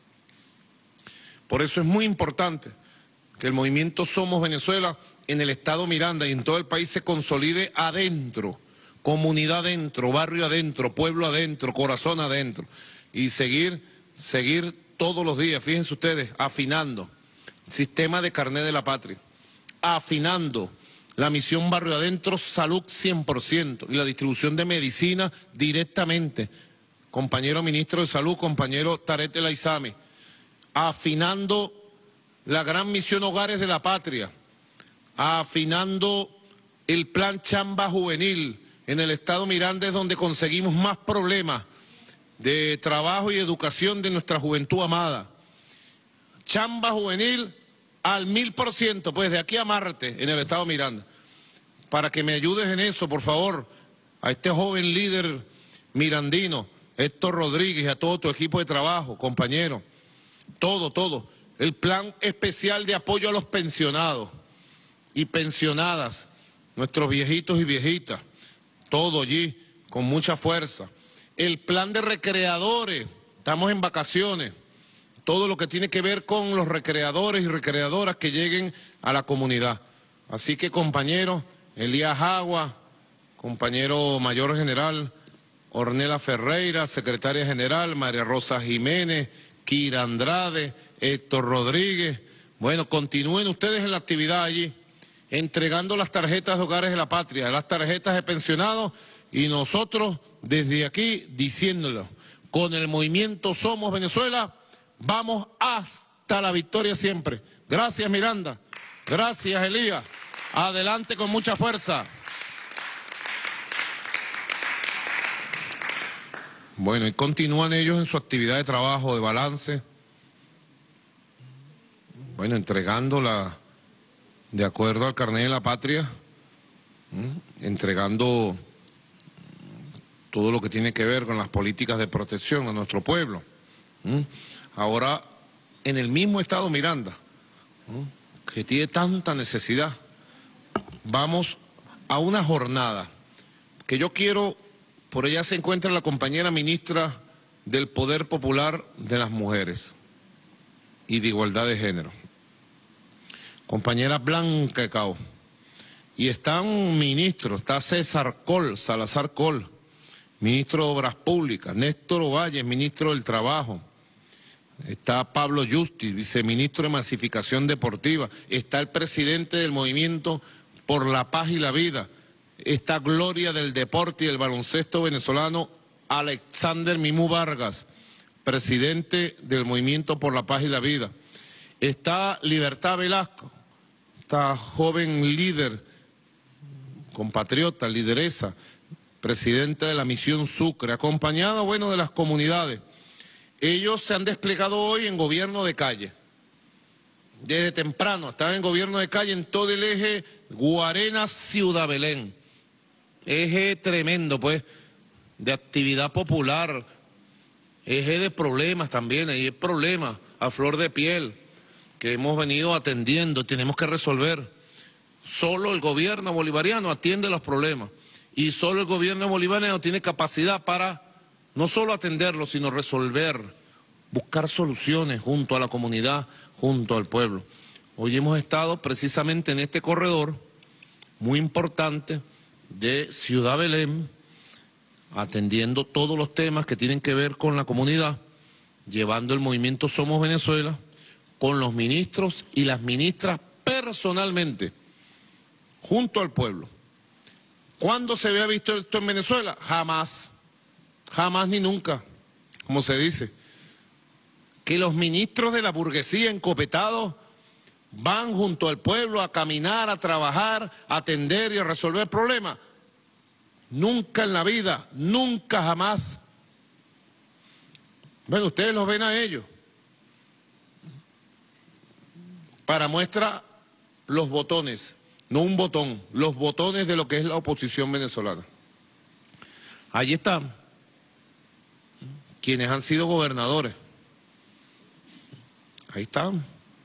Por eso es muy importante que el movimiento Somos Venezuela en el Estado Miranda y en todo el país se consolide adentro, comunidad adentro, barrio adentro, pueblo adentro, corazón adentro, y seguir, seguir todos los días, fíjense ustedes, afinando sistema de carnet de la patria, afinando la misión barrio adentro, salud cien por ciento, y la distribución de medicina directamente. Compañero ministro de Salud, compañero Tarek El Aizami, afinando la gran misión Hogares de la Patria, afinando el plan Chamba Juvenil en el Estado Miranda, es donde conseguimos más problemas de trabajo y educación de nuestra juventud amada. Chamba Juvenil al mil por ciento, pues de aquí a Marte en el Estado Miranda. Para que me ayudes en eso, por favor, a este joven líder mirandino, Héctor Rodríguez, y a todo tu equipo de trabajo, compañero, todo, todo. El plan especial de apoyo a los pensionados y pensionadas, nuestros viejitos y viejitas, todo allí, con mucha fuerza. El plan de recreadores, estamos en vacaciones, todo lo que tiene que ver con los recreadores y recreadoras que lleguen a la comunidad. Así que, compañeros, Elías Agua, compañero mayor general, Ornella Ferreira, secretaria general, María Rosa Jiménez, Kira Andrade, Héctor Rodríguez. Bueno, continúen ustedes en la actividad allí, entregando las tarjetas de Hogares de la Patria, las tarjetas de pensionados, y nosotros desde aquí diciéndolo, con el movimiento Somos Venezuela, vamos hasta la victoria siempre. Gracias, Miranda. Gracias, Elías. Adelante con mucha fuerza. Bueno, y continúan ellos en su actividad de trabajo, de balance. Bueno, entregándola de acuerdo al carnet de la patria, ¿m? entregando todo lo que tiene que ver con las políticas de protección a nuestro pueblo. ¿M? Ahora, en el mismo Estado Miranda, ¿m? que tiene tanta necesidad, vamos a una jornada que yo quiero, por ella se encuentra la compañera ministra del Poder Popular de las Mujeres y de Igualdad de Género, compañera Blanca Cao, y están ministros, está César Col, Salazar Col, ministro de Obras Públicas, Néstor Ovalle, ministro del Trabajo, está Pablo Justi, viceministro de Masificación Deportiva, está el presidente del Movimiento por la Paz y la Vida, está Gloria del Deporte y el Baloncesto venezolano, Alexander Mimú Vargas, presidente del Movimiento por la Paz y la Vida, está Libertad Velasco, esta joven líder, compatriota, lideresa, presidenta de la Misión Sucre, acompañada, bueno, de las comunidades. Ellos se han desplegado hoy en gobierno de calle. Desde temprano están en gobierno de calle en todo el eje Guarenas-Ciudad Belén. Eje tremendo, pues, de actividad popular, eje de problemas también, hay problemas a flor de piel que hemos venido atendiendo, tenemos que resolver. Solo el gobierno bolivariano atiende los problemas y solo el gobierno bolivariano tiene capacidad para no solo atenderlos, sino resolver, buscar soluciones junto a la comunidad, junto al pueblo. Hoy hemos estado precisamente en este corredor muy importante de Ciudad Belén, atendiendo todos los temas que tienen que ver con la comunidad, llevando el movimiento Somos Venezuela, con los ministros y las ministras personalmente, junto al pueblo. ¿Cuándo se había visto esto en Venezuela? Jamás, jamás ni nunca, como se dice. Que los ministros de la burguesía encopetados van junto al pueblo a caminar, a trabajar, a atender y a resolver problemas. Nunca en la vida, nunca jamás. Bueno, ustedes los ven a ellos. Para muestra los botones, no un botón, los botones de lo que es la oposición venezolana. Allí están quienes han sido gobernadores. Ahí están.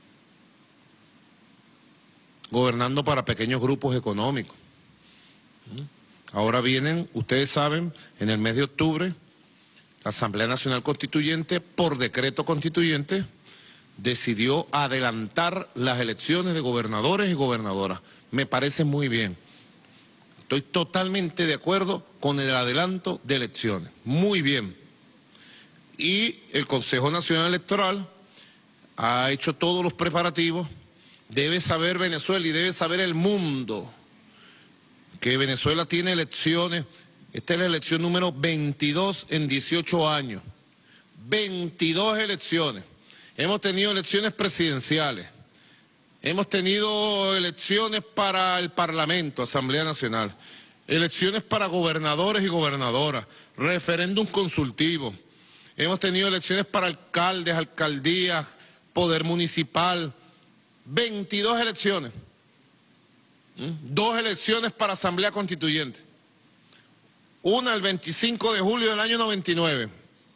Gobernando para pequeños grupos económicos. Ahora vienen, ustedes saben, en el mes de octubre, la Asamblea Nacional Constituyente, por decreto constituyente, decidió adelantar las elecciones de gobernadores y gobernadoras. Me parece muy bien. Estoy totalmente de acuerdo con el adelanto de elecciones. Muy bien. Y el Consejo Nacional Electoral ha hecho todos los preparativos. Debe saber Venezuela y debe saber el mundo que Venezuela tiene elecciones. Esta es la elección número veintidós en dieciocho años. veintidós elecciones. Hemos tenido elecciones presidenciales. Hemos tenido elecciones para el Parlamento, Asamblea Nacional. Elecciones para gobernadores y gobernadoras. Referéndum consultivo. Hemos tenido elecciones para alcaldes, alcaldías, poder municipal. veintidós elecciones. ¿Mm? Dos elecciones para Asamblea Constituyente. Una el veinticinco de julio del año noventa y nueve.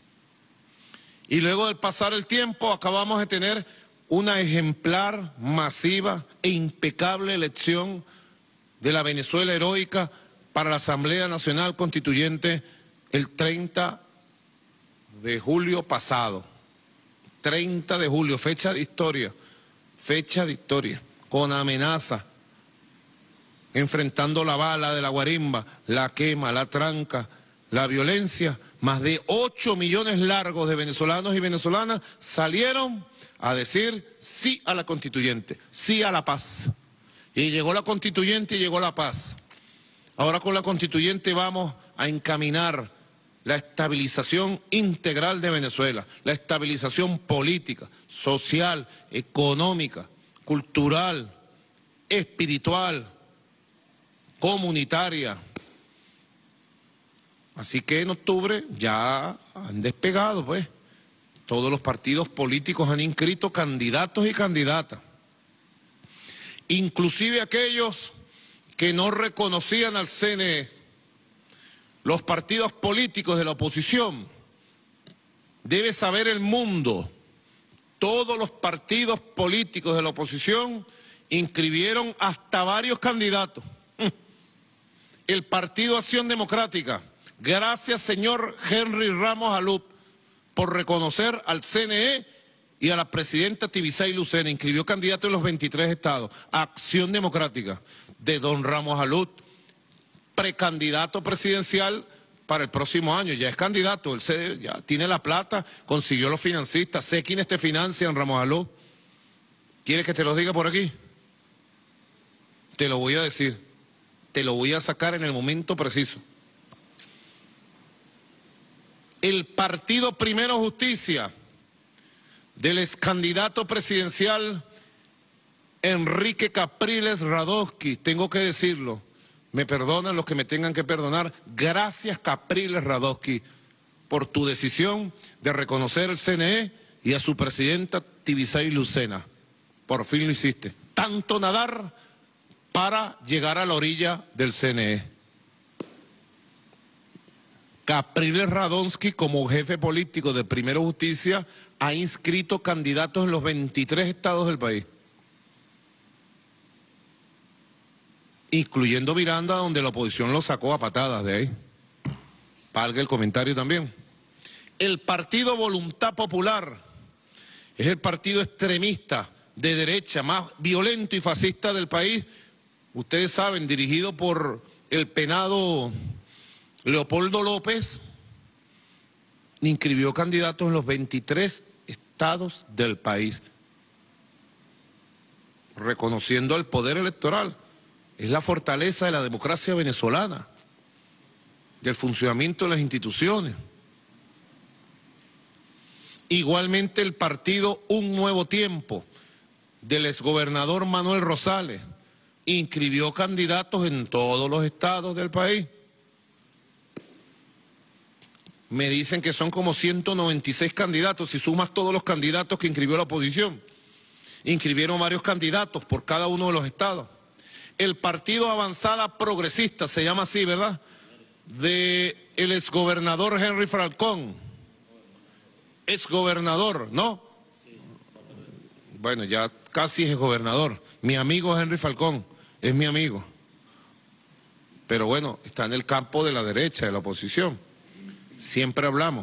Y luego de pasar el tiempo acabamos de tener una ejemplar, masiva e impecable elección de la Venezuela heroica para la Asamblea Nacional Constituyente el treinta de julio pasado. treinta de julio, fecha de historia, fecha de historia, con amenaza, enfrentando la bala de la guarimba, la quema, la tranca, la violencia. Más de ocho millones largos de venezolanos y venezolanas salieron a decir sí a la constituyente, sí a la paz. Y llegó la constituyente y llegó la paz. Ahora con la constituyente vamos a encaminar la estabilización integral de Venezuela, la estabilización política, social, económica, cultural, espiritual, comunitaria. Así que en octubre ya han despegado, pues. Todos los partidos políticos han inscrito candidatos y candidatas. Inclusive aquellos que no reconocían al C N E. Los partidos políticos de la oposición. Debe saber el mundo. Todos los partidos políticos de la oposición inscribieron hasta varios candidatos. El Partido Acción Democrática. Gracias, señor Henry Ramos Alup, por reconocer al C N E y a la presidenta Tibisay Lucena. Inscribió candidatos en los veintitrés estados. Acción Democrática de don Ramos Alup, precandidato presidencial para el próximo año. Ya es candidato, él se, ya tiene la plata, consiguió los financistas. Sé quiénes te financian, Ramos Alup. ¿Quieres que te lo diga por aquí? Te lo voy a decir. Te lo voy a sacar en el momento preciso. El Partido Primero Justicia del ex candidato presidencial Enrique Capriles Radosky, tengo que decirlo, me perdonan los que me tengan que perdonar, gracias Capriles Radosky por tu decisión de reconocer el C N E y a su presidenta Tibisay Lucena. Por fin lo hiciste. Tanto nadar para llegar a la orilla del C N E. Capriles Radonsky, como jefe político de Primero Justicia, ha inscrito candidatos en los veintitrés estados del país. incluyendo Miranda, donde la oposición lo sacó a patadas de ahí. Valga el comentario también. El Partido Voluntad Popular es el partido extremista de derecha más violento y fascista del país. Ustedes saben, dirigido por el penado Leopoldo López, inscribió candidatos en los veintitrés estados del país, reconociendo el poder electoral. Es la fortaleza de la democracia venezolana, del funcionamiento de las instituciones. Igualmente el partido Un Nuevo Tiempo, del exgobernador Manuel Rosales, inscribió candidatos en todos los estados del país. Me dicen que son como ciento noventa y seis candidatos, si sumas todos los candidatos que inscribió la oposición. Inscribieron varios candidatos por cada uno de los estados. El Partido Avanzada Progresista, se llama así, ¿verdad?, de el exgobernador Henry Falcón. Exgobernador, ¿no? Bueno, ya casi es gobernador. Mi amigo Henry Falcón, es mi amigo. Pero bueno, está en el campo de la derecha, de la oposición. Siempre hablamos.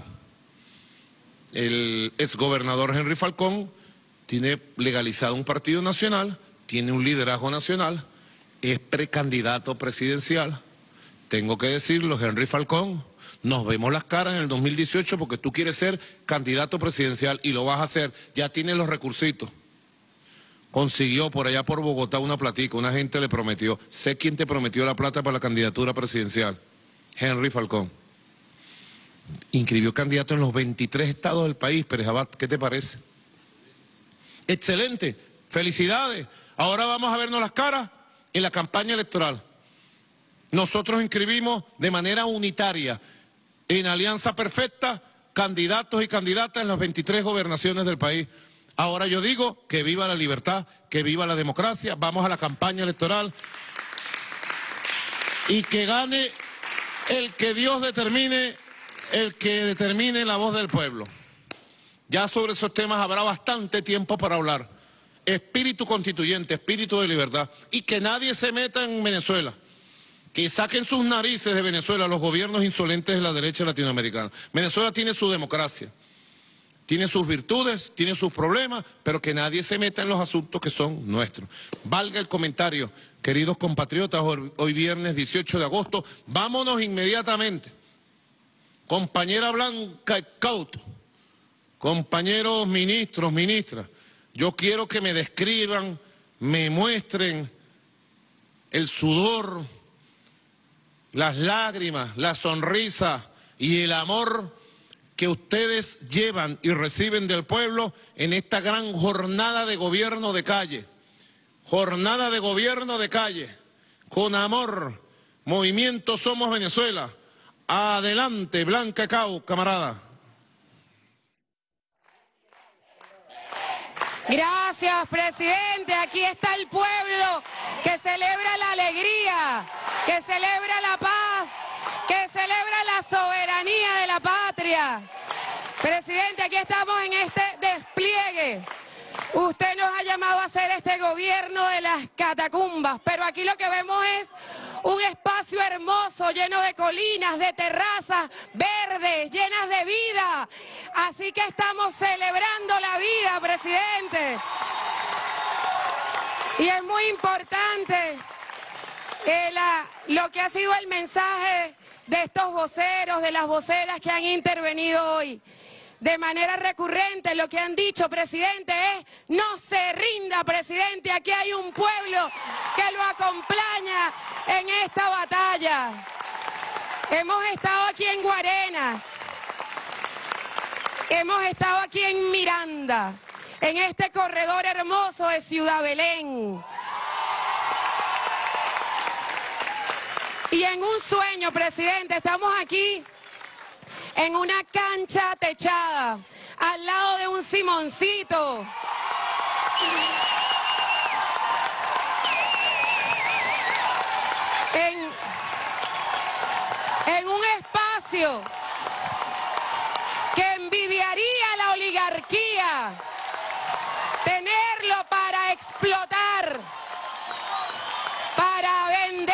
El exgobernador Henry Falcón tiene legalizado un partido nacional, tiene un liderazgo nacional, es precandidato presidencial. Tengo que decirlo, Henry Falcón, nos vemos las caras en el dos mil dieciocho porque tú quieres ser candidato presidencial y lo vas a hacer. Ya tienes los recursitos. Consiguió por allá por Bogotá una platica, una gente le prometió. Sé quién te prometió la plata para la candidatura presidencial. Henry Falcón. Inscribió candidato en los veintitrés estados del país. Pérez Abad, ¿qué te parece? Excelente, felicidades. Ahora vamos a vernos las caras en la campaña electoral. Nosotros inscribimos de manera unitaria, en alianza perfecta, candidatos y candidatas en las veintitrés gobernaciones del país. Ahora yo digo que viva la libertad, que viva la democracia, vamos a la campaña electoral y que gane el que Dios determine, el que determine la voz del pueblo. Ya sobre esos temas habrá bastante tiempo para hablar. Espíritu constituyente, espíritu de libertad, y que nadie se meta en Venezuela. Que saquen sus narices de Venezuela los gobiernos insolentes de la derecha latinoamericana. Venezuela tiene su democracia, tiene sus virtudes, tiene sus problemas, pero que nadie se meta en los asuntos que son nuestros. Valga el comentario, queridos compatriotas, hoy viernes dieciocho de agosto, vámonos inmediatamente. Compañera Blanca Cauto, compañeros ministros, ministras, yo quiero que me describan, me muestren el sudor, las lágrimas, la sonrisa y el amor que ustedes llevan y reciben del pueblo en esta gran jornada de gobierno de calle. Jornada de gobierno de calle, con amor, Movimiento Somos Venezuela. Adelante, Blanca Cau, camarada. Gracias, presidente. Aquí está el pueblo que celebra la alegría, que celebra la paz, que celebra la soberanía de la patria. Presidente, aquí estamos en este despliegue. Usted nos ha llamado a hacer este gobierno de las catacumbas, pero aquí lo que vemos es un espacio hermoso, lleno de colinas, de terrazas verdes, llenas de vida. Así que estamos celebrando la vida, presidente. Y es muy importante eh, la, lo que ha sido el mensaje de estos voceros, de las voceras que han intervenido hoy. De manera recurrente lo que han dicho, presidente, es no se rinda, presidente, aquí hay un pueblo que lo acompaña en esta batalla. Hemos estado aquí en Guarenas, hemos estado aquí en Miranda, en este corredor hermoso de Ciudad Belén. Y en un sueño, presidente, estamos aquí en una cancha techada, al lado de un Simoncito. En, en un espacio que envidiaría la oligarquía, tenerlo para explotar, para vender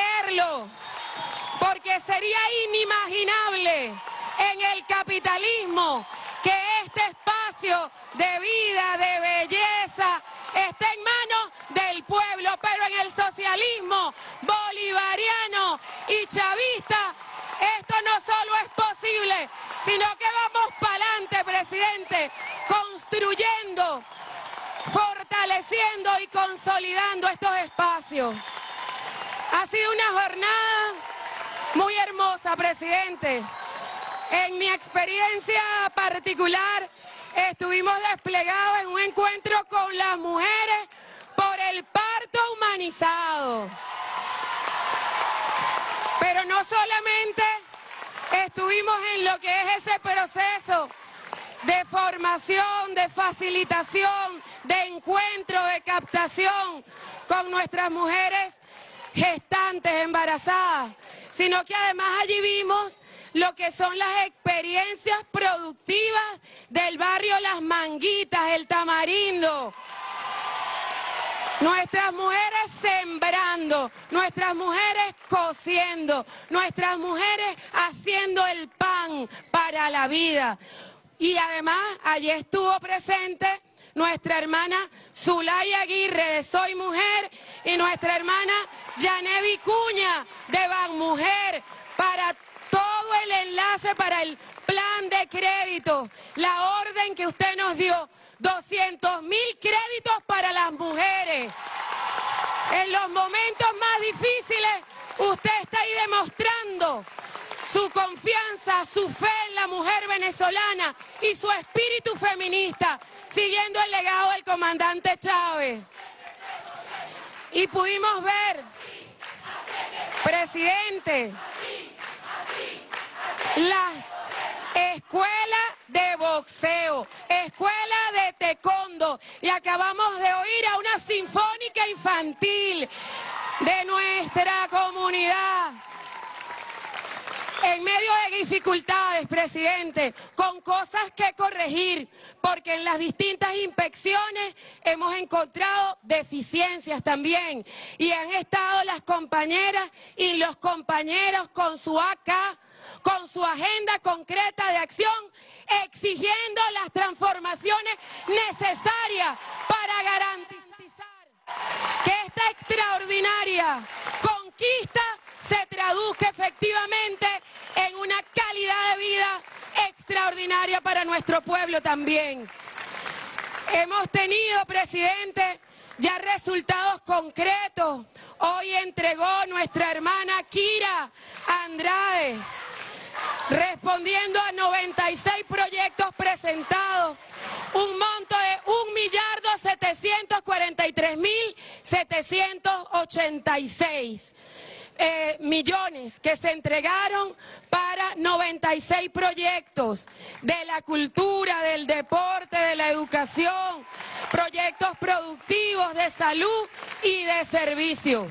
porque sería inimaginable en el capitalismo que este espacio de vida, de belleza, esté en manos del pueblo, pero en el socialismo bolivariano y chavista, esto no solo es posible, sino que vamos para adelante, presidente, construyendo, fortaleciendo y consolidando estos espacios. Ha sido una jornada muy hermosa, presidente. En mi experiencia particular, estuvimos desplegados en un encuentro con las mujeres por el parto humanizado. Pero no solamente estuvimos en lo que es ese proceso de formación, de facilitación, de encuentro, de captación con nuestras mujeres gestantes, embarazadas, sino que además allí vimos lo que son las experiencias productivas del barrio Las Manguitas, el Tamarindo. Nuestras mujeres sembrando, nuestras mujeres cociendo, nuestras mujeres haciendo el pan para la vida. Y además allí estuvo presente nuestra hermana Zulaya Aguirre de Soy Mujer y nuestra hermana Yanevi Cuña de Ban Mujer para todo el enlace para el plan de crédito, la orden que usted nos dio, doscientos mil créditos para las mujeres. En los momentos más difíciles, usted está ahí demostrando su confianza, su fe en la mujer venezolana y su espíritu feminista, siguiendo el legado del comandante Chávez. Y pudimos ver, presidente, las escuelas de boxeo, escuela de taekwondo, y acabamos de oír a una sinfónica infantil de nuestra comunidad. En medio de dificultades, presidente, con cosas que corregir, porque en las distintas inspecciones hemos encontrado deficiencias también, y han estado las compañeras y los compañeros con su A K, con su agenda concreta de acción, exigiendo las transformaciones necesarias para garantizar que esta extraordinaria conquista se traduzca efectivamente en una calidad de vida extraordinaria para nuestro pueblo también. Hemos tenido, presidente, ya resultados concretos. Hoy entregó nuestra hermana Kira Andrade, respondiendo a noventa y seis proyectos presentados, un monto de un millón setecientos cuarenta y tres mil setecientos ochenta y seis eh, millones que se entregaron para noventa y seis proyectos de la cultura, del deporte, de la educación, proyectos productivos de salud y de servicio.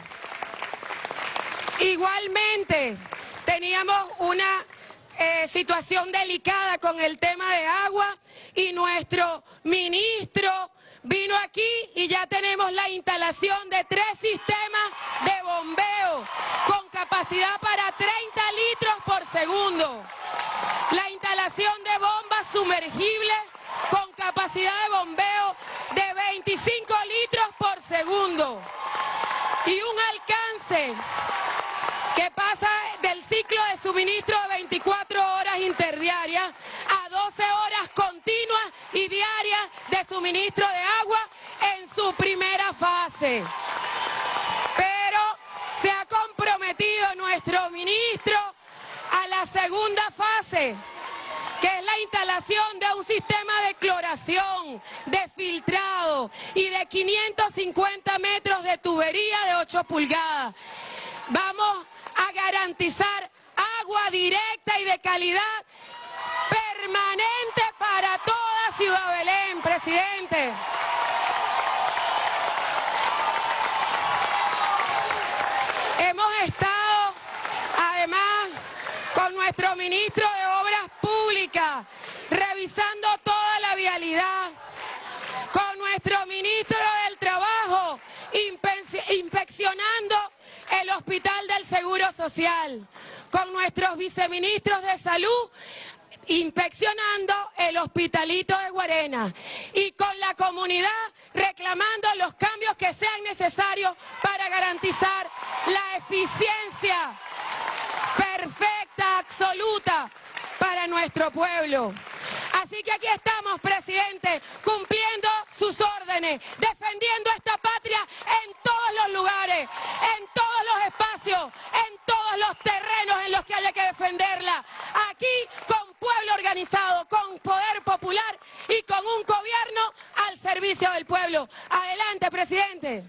Igualmente, teníamos una Eh, situación delicada con el tema de agua y nuestro ministro vino aquí y ya tenemos la instalación de tres sistemas de bombeo con capacidad para treinta litros por segundo. La instalación de bombas sumergibles con capacidad de bombeo de veinticinco litros por segundo. Y un alcance que pasa del ciclo de suministro de veinticuatro horas interdiarias a doce horas continuas y diarias de suministro de agua en su primera fase. Pero se ha comprometido nuestro ministro a la segunda fase, que es la instalación de un sistema de cloración, de filtrado y de quinientos cincuenta metros de tubería de ocho pulgadas. Vamos a garantizar agua directa y de calidad permanente para toda Ciudad Belén, presidente. Hemos estado, además, con nuestro ministro de Obras Públicas, revisando toda la vialidad, con nuestro ministro del Trabajo, inspeccionando el Hospital del Seguro Social, con nuestros viceministros de salud, inspeccionando el hospitalito de Guarena y con la comunidad reclamando los cambios que sean necesarios para garantizar la eficiencia perfecta, absoluta para nuestro pueblo. Así que aquí estamos, presidente, cumpliendo sus órdenes, defendiendo esta patria en todos los lugares, en todos los espacios, en todos los terrenos en los que haya que defenderla. Aquí con pueblo organizado, con poder popular y con un gobierno al servicio del pueblo. Adelante, presidente.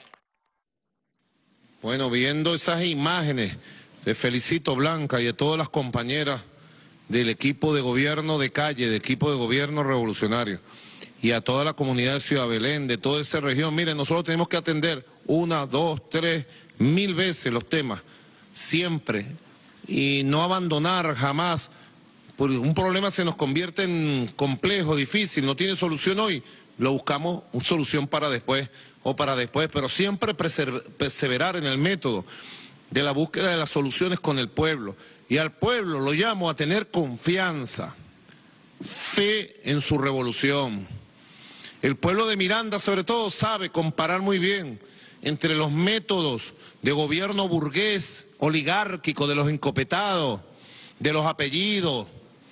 Bueno, viendo esas imágenes, te felicito, Blanca, y a todas las compañeras del equipo de gobierno de calle, del equipo de gobierno revolucionario, y a toda la comunidad de Ciudad Belén, de toda esa región. Miren, nosotros tenemos que atender una, dos, tres, mil veces los temas, siempre, y no abandonar jamás, porque un problema se nos convierte en complejo, difícil, no tiene solución hoy, lo buscamos una solución para después o para después, pero siempre perseverar en el método de la búsqueda de las soluciones con el pueblo. Y al pueblo lo llamo a tener confianza, fe en su revolución. El pueblo de Miranda, sobre todo, sabe comparar muy bien entre los métodos de gobierno burgués, oligárquico, de los encopetados, de los apellidos,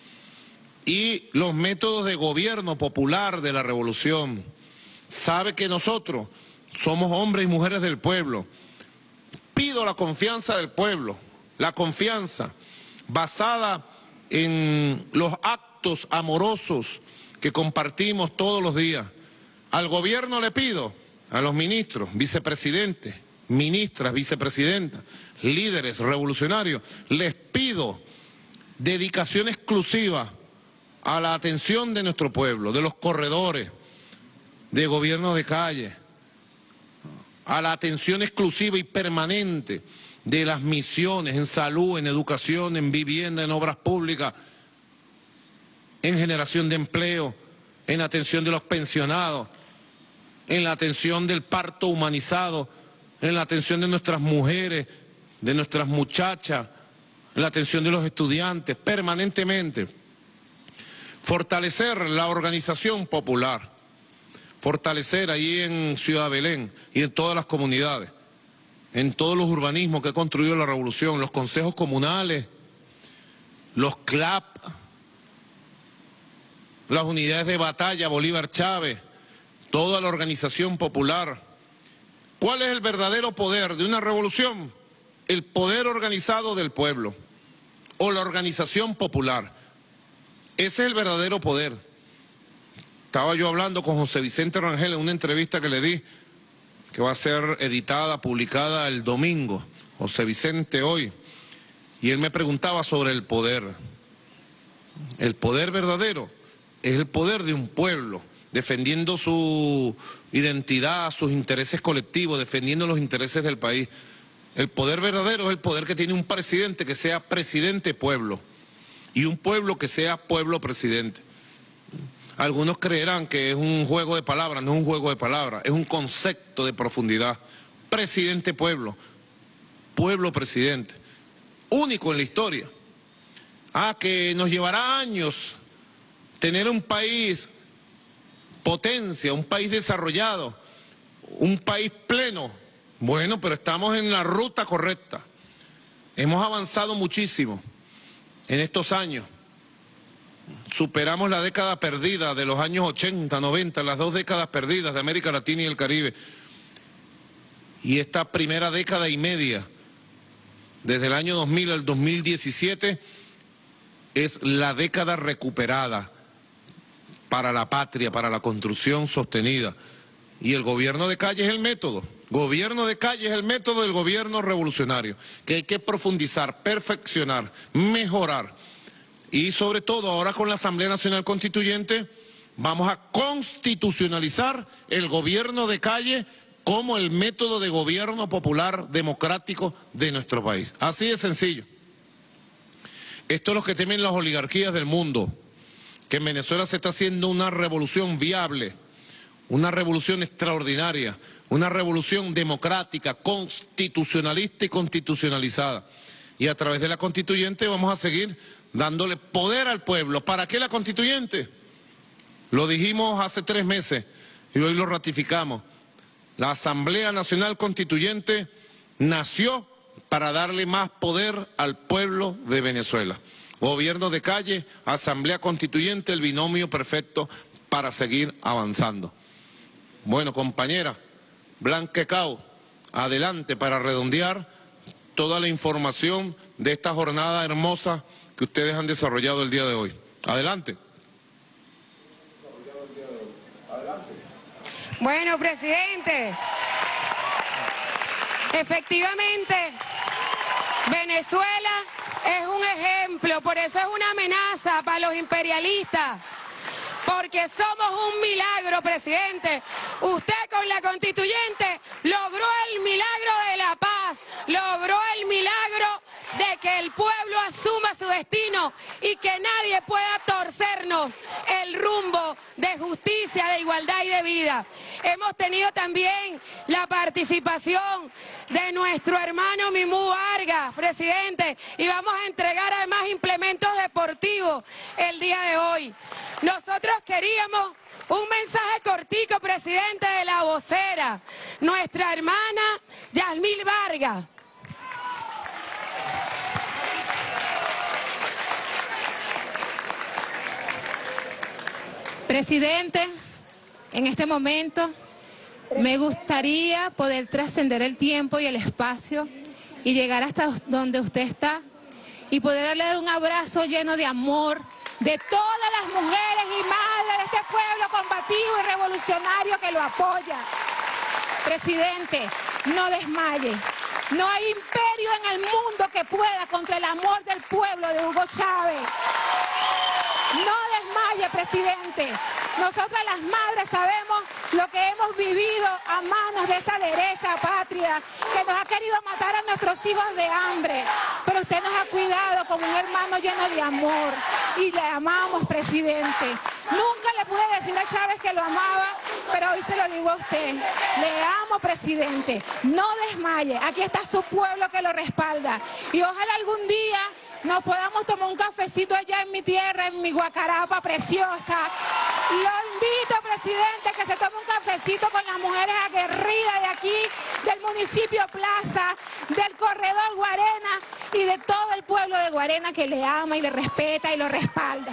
y los métodos de gobierno popular de la revolución. Sabe que nosotros somos hombres y mujeres del pueblo. Pido la confianza del pueblo, la confianza basada en los actos amorosos que compartimos todos los días. Al gobierno le pido, a los ministros, vicepresidentes, ministras, vicepresidentas, líderes revolucionarios, les pido dedicación exclusiva a la atención de nuestro pueblo, de los corredores, de gobierno de calle, a la atención exclusiva y permanente de las misiones en salud, en educación, en vivienda, en obras públicas, en generación de empleo, en atención de los pensionados, en la atención del parto humanizado, en la atención de nuestras mujeres, de nuestras muchachas, en la atención de los estudiantes, permanentemente. Fortalecer la organización popular, fortalecer ahí en Ciudad Belén y en todas las comunidades, en todos los urbanismos que ha construido la revolución, los consejos comunales, los C L A P, las unidades de batalla Bolívar Chávez, toda la organización popular. ¿Cuál es el verdadero poder de una revolución? El poder organizado del pueblo o la organización popular. Ese es el verdadero poder. Estaba yo hablando con José Vicente Rangel en una entrevista que le di, que va a ser editada, publicada el domingo, José Vicente hoy, y él me preguntaba sobre el poder. El poder verdadero es el poder de un pueblo, defendiendo su identidad, sus intereses colectivos, defendiendo los intereses del país. El poder verdadero es el poder que tiene un presidente que sea presidente pueblo, y un pueblo que sea pueblo presidente. Algunos creerán que es un juego de palabras, no es un juego de palabras, es un concepto de profundidad. Presidente pueblo, pueblo presidente, único en la historia. Ah, que nos llevará años tener un país potencia, un país desarrollado, un país pleno. Bueno, pero estamos en la ruta correcta. Hemos avanzado muchísimo en estos años. Superamos la década perdida de los años ochenta, noventa, las dos décadas perdidas de América Latina y el Caribe. Y esta primera década y media, desde el año dos mil al dos mil diecisiete, es la década recuperada para la patria, para la construcción sostenida. Y el gobierno de calle es el método. Gobierno de calle es el método del gobierno revolucionario, que hay que profundizar, perfeccionar, mejorar. Y sobre todo ahora con la Asamblea Nacional Constituyente vamos a constitucionalizar el gobierno de calle como el método de gobierno popular democrático de nuestro país. Así de sencillo. Esto es lo que temen las oligarquías del mundo, que en Venezuela se está haciendo una revolución viable, una revolución extraordinaria, una revolución democrática, constitucionalista y constitucionalizada. Y a través de la constituyente vamos a seguir dándole poder al pueblo. ¿Para qué la constituyente? Lo dijimos hace tres meses y hoy lo ratificamos. La Asamblea Nacional Constituyente nació para darle más poder al pueblo de Venezuela. Gobierno de calle, Asamblea Constituyente, el binomio perfecto para seguir avanzando. Bueno, compañera Blanca Cao, adelante para redondear toda la información de esta jornada hermosa que ustedes han desarrollado el día de hoy. Adelante. Bueno, presidente, efectivamente, Venezuela es un ejemplo, por eso es una amenaza para los imperialistas, porque somos un milagro, presidente. Usted con la constituyente logró el milagro de la paz, logró el milagro de que el pueblo asuma su destino y que nadie pueda torcernos el rumbo de justicia, de igualdad y de vida. Hemos tenido también la participación de nuestro hermano Mimú Vargas, presidente, y vamos a entregar además implementos deportivos el día de hoy. Nosotros queríamos un mensaje cortico, presidente, de la vocera, nuestra hermana Yasmín Vargas. Presidente, en este momento me gustaría poder trascender el tiempo y el espacio y llegar hasta donde usted está y poderle dar un abrazo lleno de amor de todas las mujeres y madres de este pueblo combativo y revolucionario que lo apoya. Presidente, no desmaye. No hay imperio en el mundo que pueda contra el amor del pueblo de Hugo Chávez. No desmaye, presidente. Nosotras las madres sabemos lo que hemos vivido a manos de esa derecha patria que nos ha querido matar a nuestros hijos de hambre. Pero usted nos ha cuidado como un hermano lleno de amor y le amamos, presidente. Nunca le pude decir a Chávez que lo amaba, pero hoy se lo digo a usted. Le amo, presidente. No desmaye. Aquí está su pueblo que lo respalda. Y ojalá algún día nos podamos tomar un cafecito allá en mi tierra, en mi Guacarapa preciosa. Lo invito, presidente, que se tome un cafecito con las mujeres aguerridas de aquí, del municipio Plaza, del corredor Guarena y de todo el pueblo de Guarena que le ama y le respeta y lo respalda.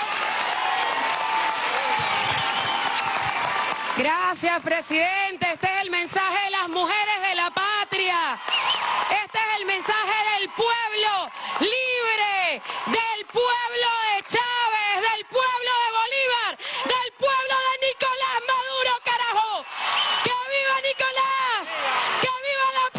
Gracias, presidente. Este es el mensaje de las mujeres de la patria. Este es el mensaje del pueblo libre, del pueblo de Chávez, del pueblo de Bolívar, del pueblo de Nicolás Maduro, carajo. ¡Que viva Nicolás! ¡Que viva la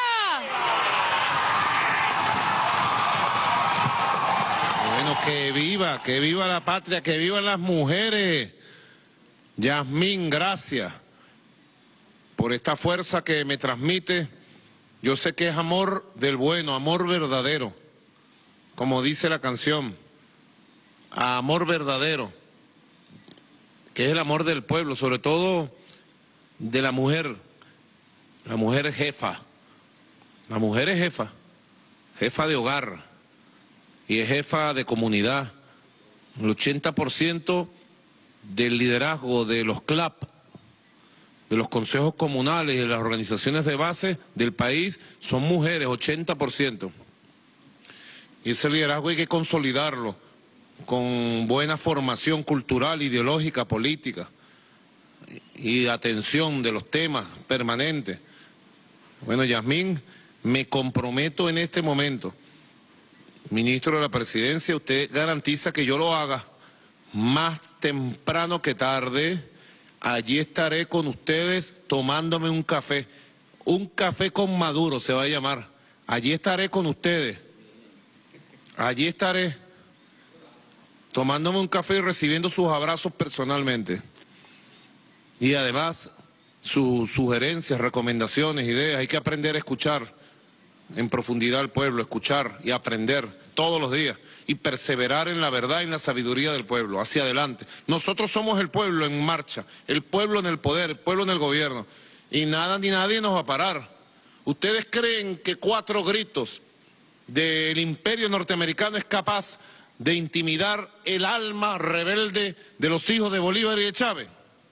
patria! Bueno, que viva, que viva la patria, que vivan las mujeres. Yasmín, gracias por esta fuerza que me transmite. Yo sé que es amor del bueno, amor verdadero, como dice la canción, amor verdadero, que es el amor del pueblo, sobre todo de la mujer. La mujer es jefa, la mujer es jefa, jefa de hogar y es jefa de comunidad. El ochenta por ciento del liderazgo de los C L A P, de los consejos comunales y de las organizaciones de base del país son mujeres, ochenta por ciento. Y ese liderazgo hay que consolidarlo con buena formación cultural, ideológica, política y atención de los temas permanentes. Bueno, Yasmín, me comprometo en este momento, ministro de la Presidencia, usted garantiza que yo lo haga más temprano que tarde. Allí estaré con ustedes tomándome un café, un café con Maduro se va a llamar. Allí estaré con ustedes, allí estaré tomándome un café y recibiendo sus abrazos personalmente. Y además sus sugerencias, recomendaciones, ideas. Hay que aprender a escuchar en profundidad al pueblo, escuchar y aprender todos los días y perseverar en la verdad y en la sabiduría del pueblo, hacia adelante. Nosotros somos el pueblo en marcha, el pueblo en el poder, el pueblo en el gobierno, y nada ni nadie nos va a parar. ¿Ustedes creen que cuatro gritos del imperio norteamericano es capaz de intimidar el alma rebelde de los hijos de Bolívar y de Chávez?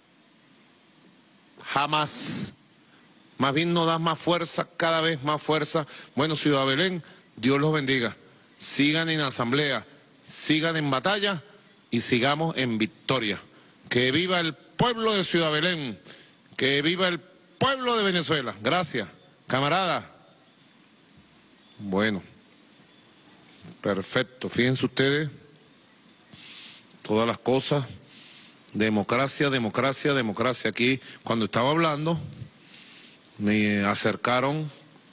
Jamás. Más bien nos da más fuerza, cada vez más fuerza. Bueno, Ciudad Belén, Dios los bendiga. Sigan en asamblea, sigan en batalla y sigamos en victoria. Que viva el pueblo de Ciudad Belén, que viva el pueblo de Venezuela. Gracias, camarada. Bueno, perfecto. Fíjense ustedes, todas las cosas. Democracia, democracia, democracia. Aquí, cuando estaba hablando, me acercaron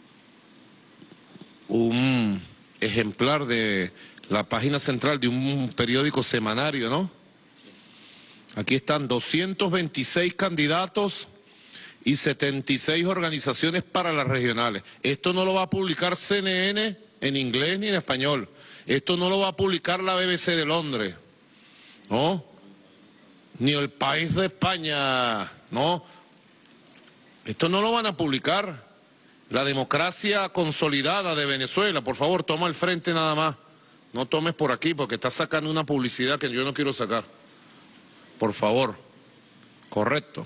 un ejemplar de la página central de un periódico semanario, ¿no? Aquí están doscientos veintiséis candidatos y setenta y seis organizaciones para las regionales. Esto no lo va a publicar C N N en inglés ni en español. Esto no lo va a publicar la B B C de Londres, ¿no? Ni el País de España, ¿no? Esto no lo van a publicar. La democracia consolidada de Venezuela, por favor, toma el frente nada más. No tomes por aquí porque estás sacando una publicidad que yo no quiero sacar. Por favor. Correcto.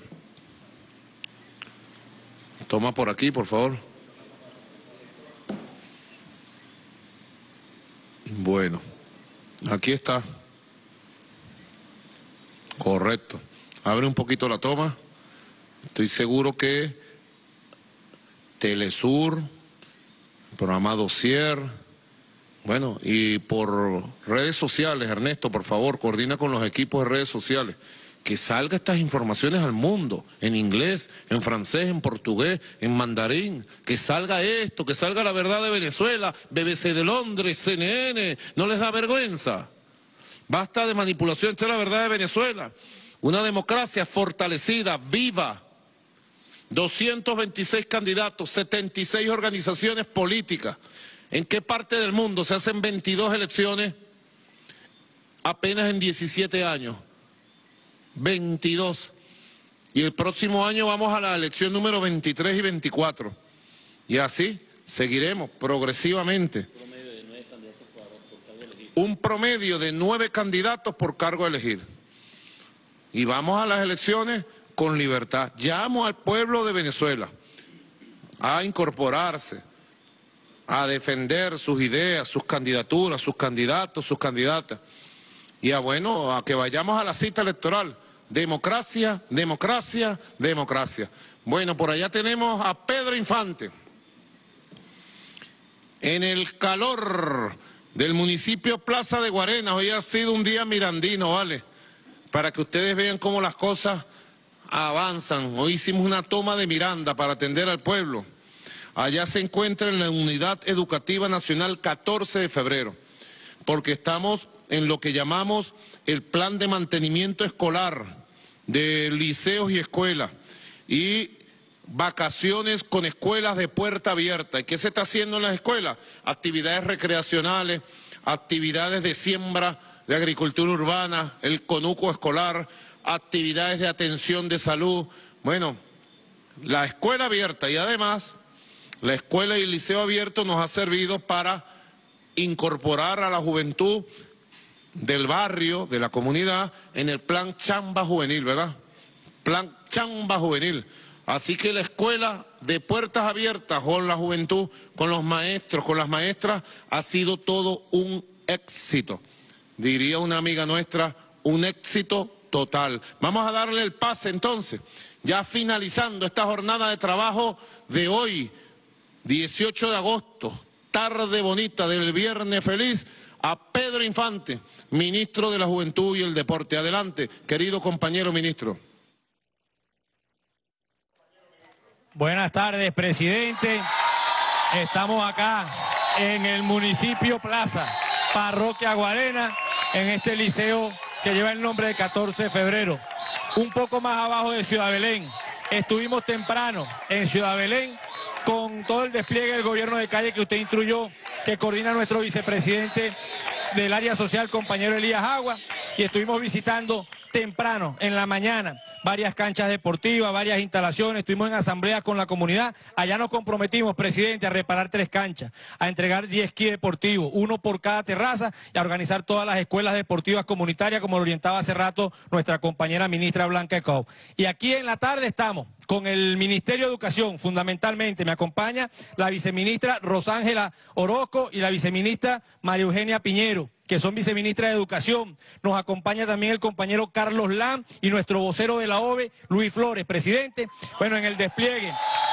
Toma por aquí, por favor. Bueno, aquí está. Correcto. Abre un poquito la toma. Estoy seguro que Telesur, programa Dossier, bueno, y por redes sociales, Ernesto, por favor, coordina con los equipos de redes sociales, que salga estas informaciones al mundo, en inglés, en francés, en portugués, en mandarín, que salga esto, que salga la verdad de Venezuela, B B C de Londres, C N N, ¿no les da vergüenza? Basta de manipulación, esta es la verdad de Venezuela, una democracia fortalecida, viva, doscientos veintiséis candidatos, setenta y seis organizaciones políticas. ¿En qué parte del mundo se hacen veintidós elecciones apenas en diecisiete años? veintidós. Y el próximo año vamos a la elección número veintitrés y veinticuatro. Y así seguiremos progresivamente. Un promedio de nueve candidatos por cargo a elegir. Y vamos a las elecciones con libertad. Llamo al pueblo de Venezuela a incorporarse, a defender sus ideas, sus candidaturas, sus candidatos, sus candidatas. Y a, bueno, a que vayamos a la cita electoral. Democracia, democracia, democracia. Bueno, por allá tenemos a Pedro Infante. En el calor del municipio Plaza de Guarenas, hoy ha sido un día mirandino, ¿vale? Para que ustedes vean cómo las cosas avanzan. Hoy hicimos una toma de Miranda para atender al pueblo. Allá se encuentra en la Unidad Educativa Nacional catorce de febrero, porque estamos en lo que llamamos el plan de mantenimiento escolar de liceos y escuelas y vacaciones con escuelas de puerta abierta. ¿Y qué se está haciendo en las escuelas? Actividades recreacionales, actividades de siembra, de agricultura urbana, el conuco escolar, actividades de atención de salud. Bueno, la escuela abierta y además la escuela y el liceo abierto nos ha servido para incorporar a la juventud del barrio, de la comunidad, en el plan Chamba Juvenil, ¿verdad? Plan Chamba Juvenil. Así que la escuela de puertas abiertas con la juventud, con los maestros, con las maestras, ha sido todo un éxito. Diría una amiga nuestra, un éxito total. Vamos a darle el pase entonces, ya finalizando esta jornada de trabajo de hoy, dieciocho de agosto, tarde bonita del viernes feliz, a Pedro Infante, ministro de la Juventud y el Deporte. Adelante, querido compañero ministro. Buenas tardes, presidente. Estamos acá en el municipio Plaza, parroquia Guarena, en este liceo que lleva el nombre de catorce de febrero. Un poco más abajo de Ciudad Belén. Estuvimos temprano en Ciudad Belén con todo el despliegue del gobierno de calle que usted instruyó, que coordina nuestro vicepresidente del área social, compañero Elías Agua, y estuvimos visitando temprano, en la mañana, varias canchas deportivas, varias instalaciones, estuvimos en asambleas con la comunidad. Allá nos comprometimos, presidente, a reparar tres canchas, a entregar diez kits deportivos, uno por cada terraza, y a organizar todas las escuelas deportivas comunitarias, como lo orientaba hace rato nuestra compañera ministra Blanca Ecao. Y aquí en la tarde estamos con el Ministerio de Educación, fundamentalmente. Me acompaña la viceministra Rosángela Orozco y la viceministra María Eugenia Piñero, que son viceministras de Educación. Nos acompaña también el compañero Carlos Lam y nuestro vocero de la O V E, Luis Flores. Presidente, bueno, en el despliegue,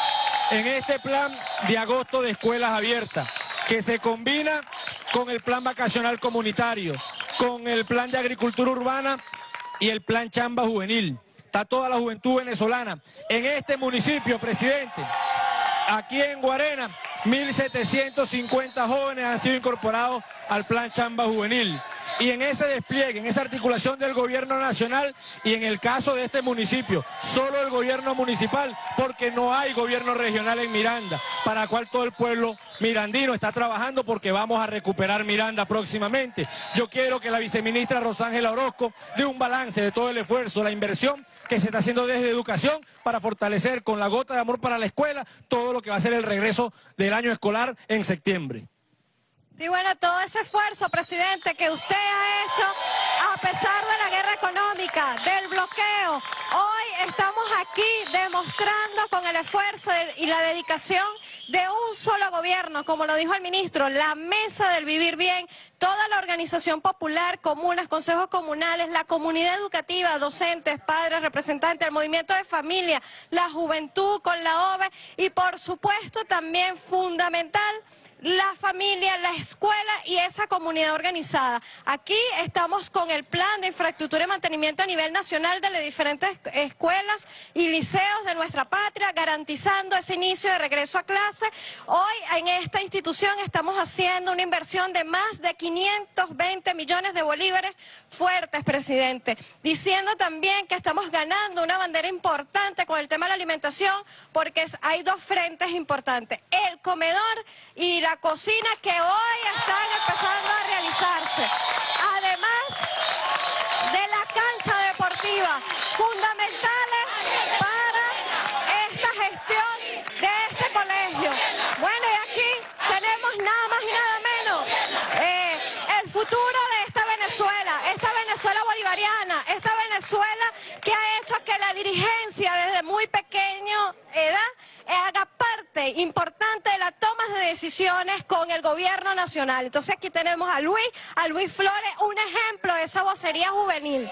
en este plan de agosto de escuelas abiertas, que se combina con el plan vacacional comunitario, con el plan de agricultura urbana y el plan Chamba Juvenil. Está toda la juventud venezolana. En este municipio, presidente, aquí en Guarena, mil setecientos cincuenta jóvenes han sido incorporados al plan Chamba Juvenil. Y en ese despliegue, en esa articulación del gobierno nacional y en el caso de este municipio, solo el gobierno municipal, porque no hay gobierno regional en Miranda, para el cual todo el pueblo mirandino está trabajando porque vamos a recuperar Miranda próximamente. Yo quiero que la viceministra Rosángela Orozco dé un balance de todo el esfuerzo, la inversión que se está haciendo desde educación para fortalecer con la gota de amor para la escuela todo lo que va a ser el regreso del año escolar en septiembre. Sí, bueno, todo ese esfuerzo, presidente, que usted ha hecho a pesar de la guerra económica, del bloqueo, hoy estamos aquí demostrando con el esfuerzo y la dedicación de un solo gobierno, como lo dijo el ministro, la Mesa del Vivir Bien, toda la organización popular, comunas, consejos comunales, la comunidad educativa, docentes, padres, representantes, el movimiento de familia, la juventud con la O V E y por supuesto también fundamental, la familia, la escuela y esa comunidad organizada. Aquí estamos con el plan de infraestructura y mantenimiento a nivel nacional de las diferentes escuelas y liceos de nuestra patria, garantizando ese inicio de regreso a clase. Hoy en esta institución estamos haciendo una inversión de más de quinientos veinte millones de bolívares fuertes, presidente. Diciendo también que estamos ganando una bandera importante con el tema de la alimentación, porque hay dos frentes importantes, el comedor y la cocina, que hoy están empezando a realizarse, además de la cancha deportiva, fundamentales para esta gestión de este colegio. Bueno, y aquí tenemos nada más y nada menos eh, el futuro de esta Venezuela, esta Venezuela bolivariana, esta Venezuela que ha hecho que la dirigencia desde muy pequeño edad haga parte importante de las tomas de decisiones con el gobierno nacional. Entonces aquí tenemos a Luis, a Luis Flores, un ejemplo de esa vocería juvenil.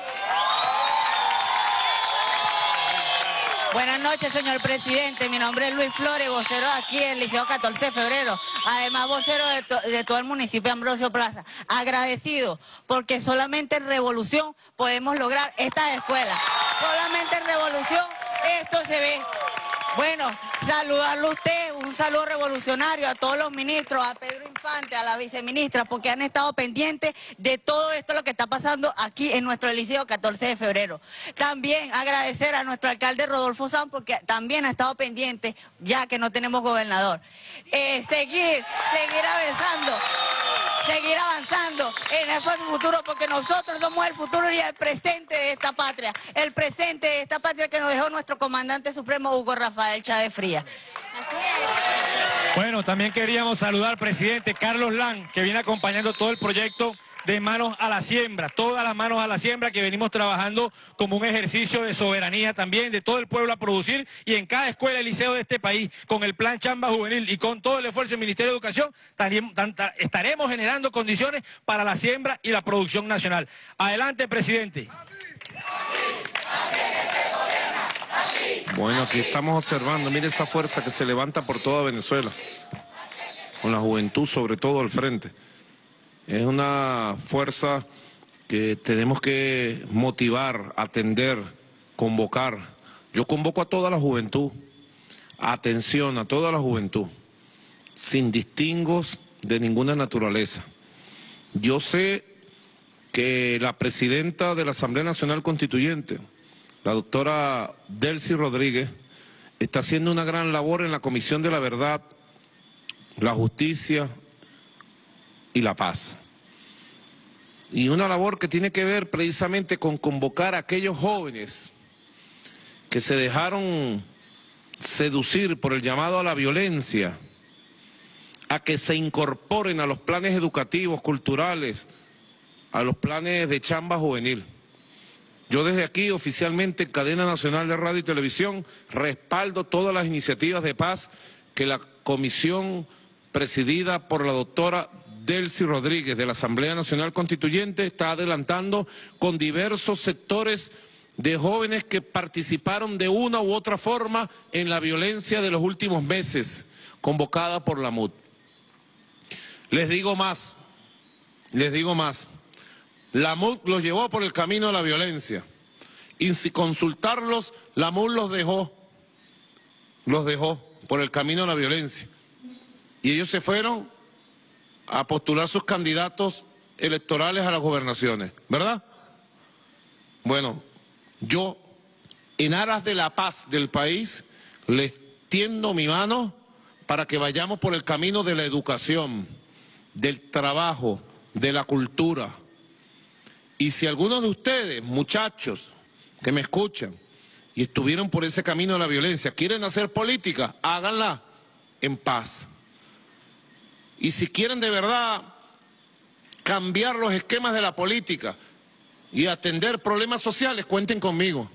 Buenas noches, señor presidente. Mi nombre es Luis Flores, vocero aquí del Liceo catorce de febrero. Además, vocero de, to de todo el municipio de Ambrosio Plaza. Agradecido, porque solamente en revolución podemos lograr estas escuelas. Solamente en revolución esto se ve. Bueno, saludarlo a usted, un saludo revolucionario a todos los ministros, a Pedro Infante, a la viceministra, porque han estado pendientes de todo esto lo que está pasando aquí en nuestro Liceo catorce de febrero. También agradecer a nuestro alcalde Rodolfo Sanz, porque también ha estado pendiente, ya que no tenemos gobernador. Eh, seguir, seguir avanzando. Seguir avanzando en ese futuro, porque nosotros somos el futuro y el presente de esta patria, el presente de esta patria que nos dejó nuestro comandante supremo Hugo Rafael Chávez Frías. Bueno, también queríamos saludar al presidente Carlos Lam, que viene acompañando todo el proyecto de Manos a la Siembra, todas las manos a la siembra que venimos trabajando como un ejercicio de soberanía también de todo el pueblo a producir, y en cada escuela y liceo de este país, con el plan Chamba Juvenil y con todo el esfuerzo del Ministerio de Educación, también, tanta, estaremos generando condiciones para la siembra y la producción nacional. Adelante, presidente. Bueno, aquí estamos observando, mire esa fuerza que se levanta por toda Venezuela, con la juventud sobre todo al frente. Es una fuerza que tenemos que motivar, atender, convocar. Yo convoco a toda la juventud, atención a toda la juventud, sin distingos de ninguna naturaleza. Yo sé que la presidenta de la Asamblea Nacional Constituyente, la doctora Delcy Rodríguez, está haciendo una gran labor en la Comisión de la Verdad, la Justicia y la Paz. Y una labor que tiene que ver precisamente con convocar a aquellos jóvenes que se dejaron seducir por el llamado a la violencia, a que se incorporen a los planes educativos, culturales, a los planes de chamba juvenil. Yo desde aquí, oficialmente en Cadena Nacional de Radio y Televisión, respaldo todas las iniciativas de paz que la comisión presidida por la doctora Delcy Rodríguez de la Asamblea Nacional Constituyente está adelantando con diversos sectores de jóvenes que participaron de una u otra forma en la violencia de los últimos meses, convocada por la M U D. Les digo más, les digo más. La M U D los llevó por el camino de la violencia y sin consultarlos, la M U D los dejó, los dejó por el camino de la violencia. Y ellos se fueron a postular sus candidatos electorales a las gobernaciones, ¿verdad? Bueno, yo, en aras de la paz del país, les tiendo mi mano para que vayamos por el camino de la educación, del trabajo, de la cultura. Y si algunos de ustedes, muchachos que me escuchan y estuvieron por ese camino de la violencia, quieren hacer política, háganla en paz. Y si quieren de verdad cambiar los esquemas de la política y atender problemas sociales, cuenten conmigo.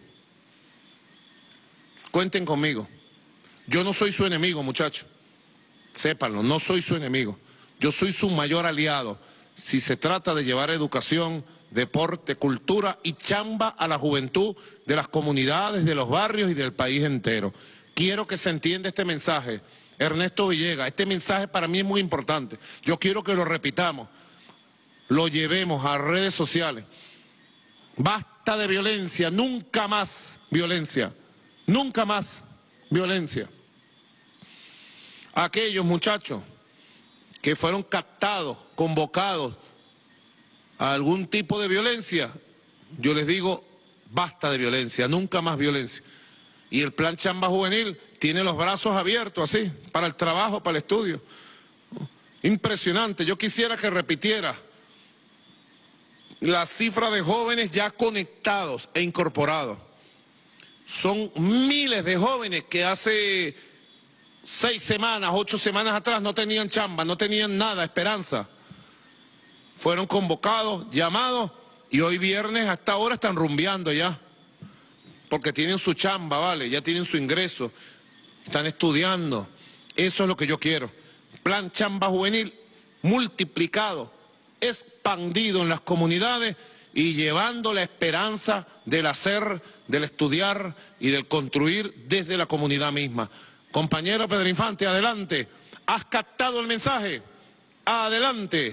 Cuenten conmigo. Yo no soy su enemigo, muchachos. Sépanlo, no soy su enemigo. Yo soy su mayor aliado si se trata de llevar educación, deporte, cultura y chamba a la juventud de las comunidades, de los barrios y del país entero. Quiero que se entienda este mensaje. Ernesto Villegas, este mensaje para mí es muy importante. Yo quiero que lo repitamos, lo llevemos a redes sociales. Basta de violencia, nunca más violencia, nunca más violencia. Aquellos muchachos que fueron captados, convocados a algún tipo de violencia, yo les digo, basta de violencia, nunca más violencia. Y el plan Chamba Juvenil tiene los brazos abiertos así, para el trabajo, para el estudio. Impresionante, yo quisiera que repitiera la cifra de jóvenes ya conectados e incorporados. Son miles de jóvenes que hace seis semanas, ocho semanas atrás no tenían chamba, no tenían nada, esperanza. Fueron convocados, llamados y hoy viernes hasta ahora están rumbeando ya. Porque tienen su chamba, ¿vale? Ya tienen su ingreso, están estudiando. Eso es lo que yo quiero. Plan Chamba Juvenil multiplicado, expandido en las comunidades y llevando la esperanza del hacer, del estudiar y del construir desde la comunidad misma. Compañero Pedro Infante, adelante. ¿Has captado el mensaje? Adelante.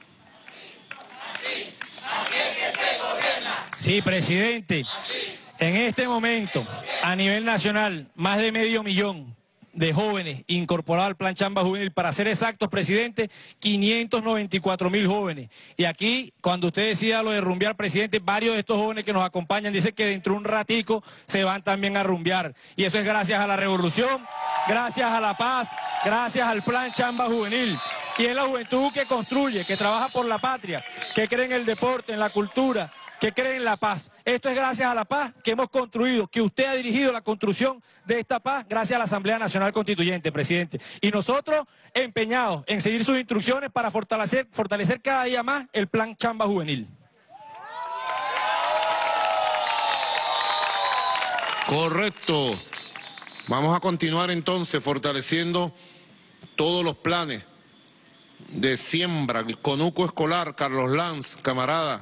Sí, presidente. En este momento, a nivel nacional, más de medio millón de jóvenes incorporados al plan Chamba Juvenil. Para ser exactos, presidente, quinientos noventa y cuatro mil jóvenes. Y aquí, cuando usted decida lo de rumbear, presidente, varios de estos jóvenes que nos acompañan dicen que dentro de un ratico se van también a rumbear. Y eso es gracias a la revolución, gracias a la paz, gracias al plan Chamba Juvenil. Y es la juventud que construye, que trabaja por la patria, que cree en el deporte, en la cultura, que creen en la paz. Esto es gracias a la paz que hemos construido, que usted ha dirigido la construcción de esta paz gracias a la Asamblea Nacional Constituyente, presidente. Y nosotros empeñados en seguir sus instrucciones para fortalecer, fortalecer cada día más el plan Chamba Juvenil. Correcto. Vamos a continuar entonces fortaleciendo todos los planes de siembra, el conuco escolar, Carlos Lanz, camarada.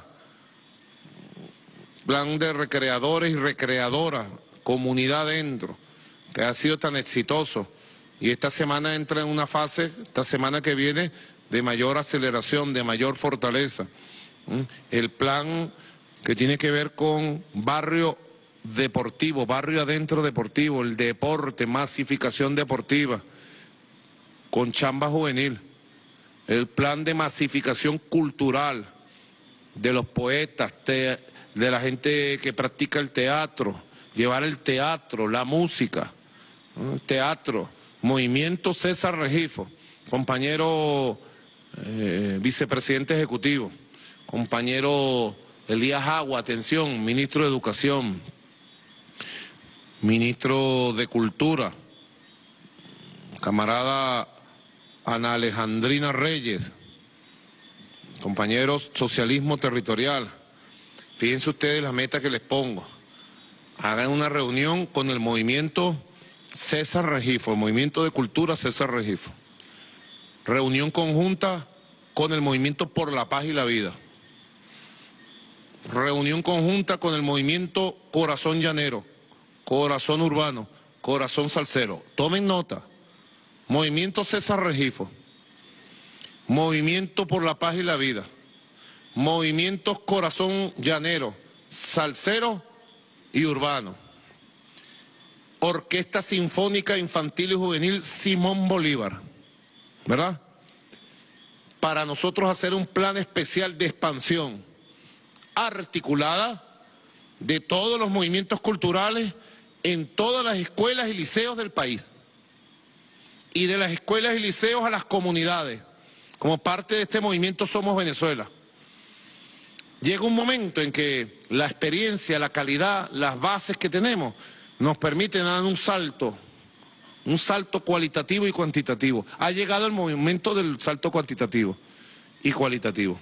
Plan de recreadores y recreadoras, comunidad dentro, que ha sido tan exitoso. Y esta semana entra en una fase, esta semana que viene, de mayor aceleración, de mayor fortaleza. El plan que tiene que ver con barrio deportivo, barrio adentro deportivo, el deporte, masificación deportiva, con Chamba Juvenil. El plan de masificación cultural de los poetas, te, de la gente que practica el teatro, llevar el teatro, la música, ¿no? Teatro, Movimiento César Regifo, compañero eh, vicepresidente ejecutivo, compañero Elías Agua, atención, ministro de Educación. ministro de Cultura, camarada Ana Alejandrina Reyes, compañeros Socialismo Territorial, fíjense ustedes la meta que les pongo. Hagan una reunión con el movimiento César Regifo, el movimiento de cultura César Regifo. Reunión conjunta con el movimiento Por la Paz y la Vida. Reunión conjunta con el movimiento Corazón Llanero, Corazón Urbano, Corazón Salsero. Tomen nota. Movimiento César Regifo, Movimiento Por la Paz y la Vida, Movimientos Corazón Llanero, Salsero y Urbano. Orquesta Sinfónica Infantil y Juvenil Simón Bolívar, ¿verdad? Para nosotros hacer un plan especial de expansión articulada de todos los movimientos culturales en todas las escuelas y liceos del país. Y de las escuelas y liceos a las comunidades, como parte de este movimiento Somos Venezuela. Llega un momento en que la experiencia, la calidad, las bases que tenemos nos permiten dar un salto, un salto cualitativo y cuantitativo. Ha llegado el momento del salto cuantitativo y cualitativo.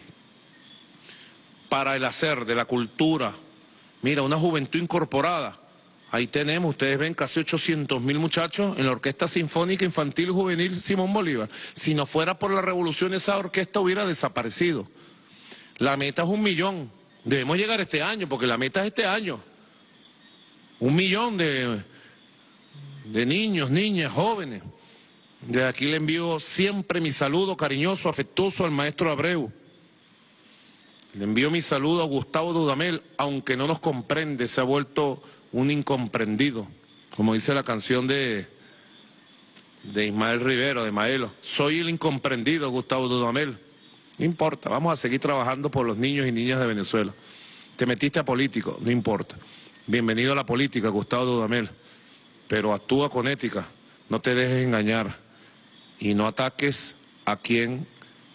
Para el hacer de la cultura, mira, una juventud incorporada. Ahí tenemos, ustedes ven, casi ochocientos mil muchachos en la Orquesta Sinfónica Infantil y Juvenil Simón Bolívar. Si no fuera por la revolución, esa orquesta hubiera desaparecido. La meta es un millón. Debemos llegar este año, porque la meta es este año. Un millón de, de niños, niñas, jóvenes. Desde aquí le envío siempre mi saludo cariñoso, afectuoso al maestro Abreu. Le envío mi saludo a Gustavo Dudamel, aunque no nos comprende, se ha vuelto un incomprendido, como dice la canción de, de Ismael Rivero, de Maelo. Soy el incomprendido, Gustavo Dudamel. No importa, vamos a seguir trabajando por los niños y niñas de Venezuela. Te metiste a político, no importa. Bienvenido a la política, Gustavo Dudamel, pero actúa con ética, no te dejes engañar y no ataques a quien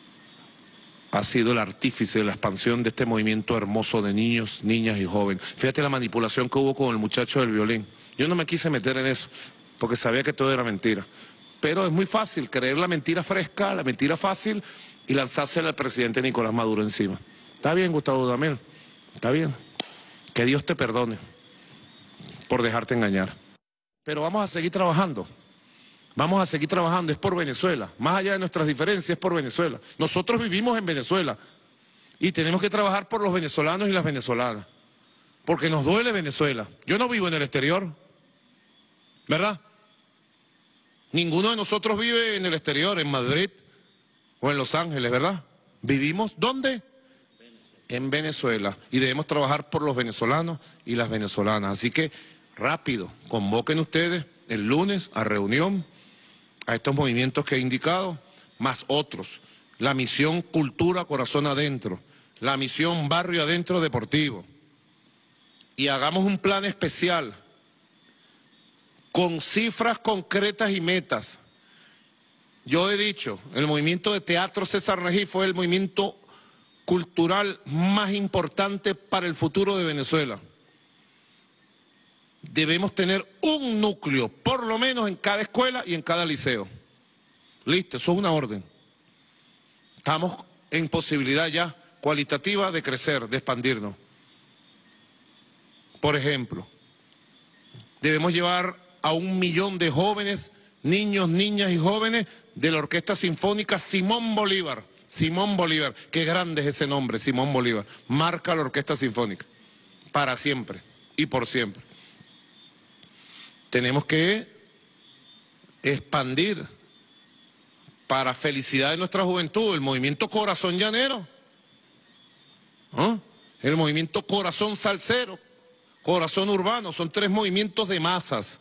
ha sido el artífice de la expansión de este movimiento hermoso de niños, niñas y jóvenes. Fíjate la manipulación que hubo con el muchacho del violín. Yo no me quise meter en eso, porque sabía que todo era mentira. Pero es muy fácil creer la mentira fresca, la mentira fácil, y lanzársela al presidente Nicolás Maduro encima. Está bien, Gustavo Dudamel, está bien. Que Dios te perdone por dejarte engañar. Pero vamos a seguir trabajando. Vamos a seguir trabajando, es por Venezuela. Más allá de nuestras diferencias, es por Venezuela. Nosotros vivimos en Venezuela y tenemos que trabajar por los venezolanos y las venezolanas. Porque nos duele Venezuela. Yo no vivo en el exterior, ¿verdad? Ninguno de nosotros vive en el exterior, en Madrid o en Los Ángeles, ¿verdad? Vivimos, ¿dónde? En Venezuela. Y debemos trabajar por los venezolanos y las venezolanas. Así que, rápido, convoquen ustedes el lunes a reunión a estos movimientos que he indicado, más otros. La misión Cultura Corazón Adentro, la misión Barrio Adentro Deportivo. Y hagamos un plan especial con cifras concretas y metas. Yo he dicho, el movimiento de teatro César Regifo fue el movimiento cultural más importante para el futuro de Venezuela. Debemos tener un núcleo, por lo menos en cada escuela y en cada liceo. Listo, eso es una orden. Estamos en posibilidad ya cualitativa de crecer, de expandirnos. Por ejemplo, debemos llevar a un millón de jóvenes, niños, niñas y jóvenes de la Orquesta Sinfónica Simón Bolívar. Simón Bolívar, qué grande es ese nombre, Simón Bolívar. Marca la Orquesta Sinfónica, para siempre y por siempre. Tenemos que expandir para felicidad de nuestra juventud el movimiento Corazón Llanero, ¿no? El movimiento Corazón Salsero, Corazón Urbano, son tres movimientos de masas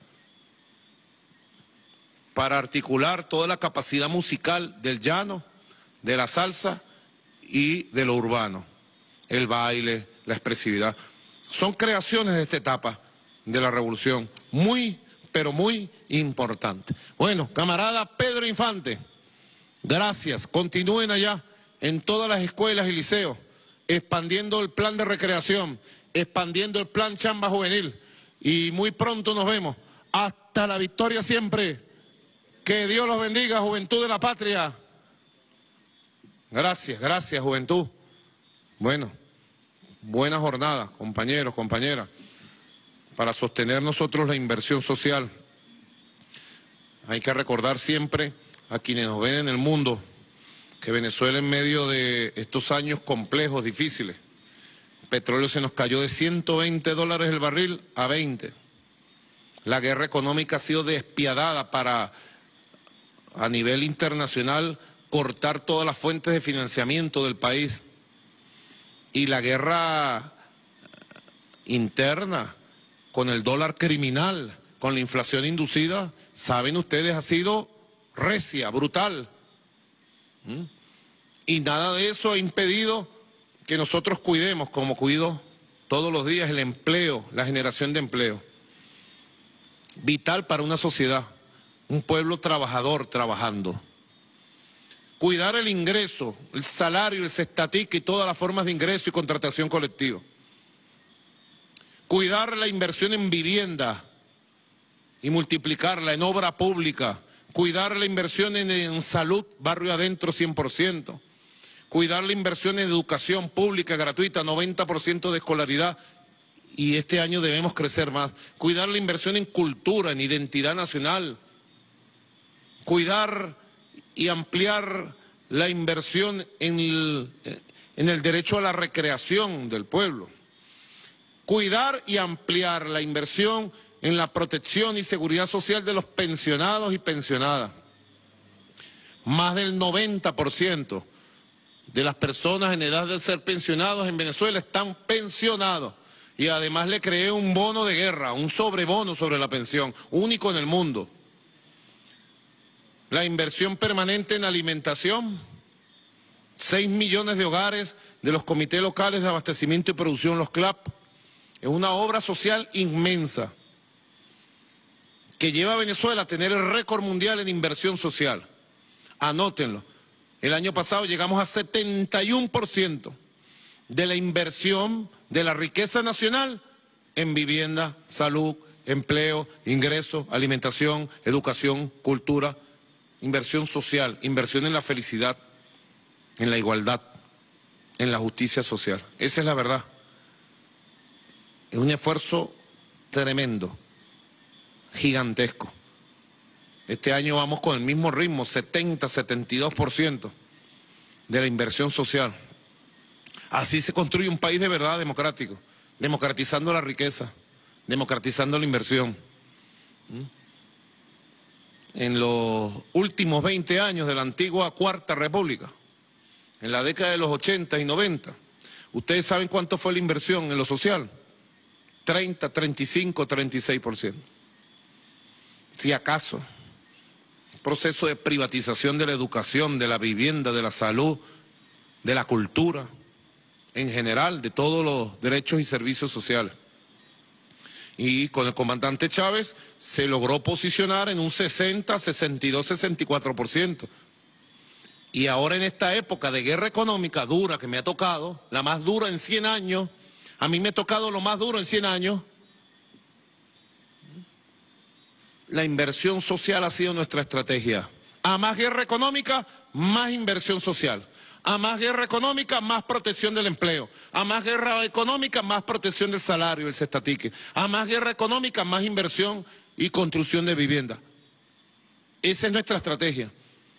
para articular toda la capacidad musical del llano, de la salsa y de lo urbano, el baile, la expresividad. Son creaciones de esta etapa de la revolución, muy, pero muy importante. Bueno, camarada Pedro Infante, gracias. Continúen allá en todas las escuelas y liceos, expandiendo el plan de recreación, expandiendo el plan Chamba Juvenil, y muy pronto nos vemos. Hasta la victoria siempre. Que Dios los bendiga, juventud de la patria. Gracias, gracias, juventud. Bueno, buena jornada, compañeros, compañeras, para sostener nosotros la inversión social. Hay que recordar siempre a quienes nos ven en el mundo que Venezuela, en medio de estos años complejos, difíciles, el petróleo se nos cayó de ciento veinte dólares el barril a veinte. La guerra económica ha sido despiadada para, a nivel internacional, cortar todas las fuentes de financiamiento del país. Y la guerra interna, con el dólar criminal, con la inflación inducida, saben ustedes, ha sido recia, brutal. ¿Mm? Y nada de eso ha impedido que nosotros cuidemos, como cuido todos los días, el empleo, la generación de empleo. Vital para una sociedad, un pueblo trabajador trabajando. Cuidar el ingreso, el salario, el cestatique y todas las formas de ingreso y contratación colectiva. Cuidar la inversión en vivienda y multiplicarla en obra pública. Cuidar la inversión en, en salud, barrio adentro, cien por ciento. Cuidar la inversión en educación pública, gratuita, noventa por ciento de escolaridad. Y este año debemos crecer más. Cuidar la inversión en cultura, en identidad nacional. Cuidar y ampliar la inversión en el, en el derecho a la recreación del pueblo. Cuidar y ampliar la inversión en la protección y seguridad social de los pensionados y pensionadas. Más del noventa por ciento de las personas en edad de ser pensionados en Venezuela están pensionados. Y además le creé un bono de guerra, un sobrebono sobre la pensión, único en el mundo. La inversión permanente en alimentación, seis millones de hogares de los comités locales de abastecimiento y producción, los C L A P, es una obra social inmensa que lleva a Venezuela a tener el récord mundial en inversión social. Anótenlo, el año pasado llegamos a setenta y uno por ciento de la inversión de la riqueza nacional en vivienda, salud, empleo, ingresos, alimentación, educación, cultura. Inversión social, inversión en la felicidad, en la igualdad, en la justicia social. Esa es la verdad. Es un esfuerzo tremendo, gigantesco. Este año vamos con el mismo ritmo, setenta, setenta y dos por ciento de la inversión social. Así se construye un país de verdad democrático, democratizando la riqueza, democratizando la inversión. ¿Mm? En los últimos veinte años de la antigua Cuarta República, en la década de los ochenta y noventa, ¿ustedes saben cuánto fue la inversión en lo social? treinta, treinta y cinco, treinta y seis por ciento. Si acaso, proceso de privatización de la educación, de la vivienda, de la salud, de la cultura, en general, de todos los derechos y servicios sociales. Y con el comandante Chávez se logró posicionar en un sesenta, sesenta y dos, sesenta y cuatro por ciento. Y ahora en esta época de guerra económica dura que me ha tocado, la más dura en cien años, a mí me ha tocado lo más duro en cien años, la inversión social ha sido nuestra estrategia. A más guerra económica, más inversión social. A más guerra económica, más protección del empleo. A más guerra económica, más protección del salario, el cestatique. A más guerra económica, más inversión y construcción de vivienda. Esa es nuestra estrategia.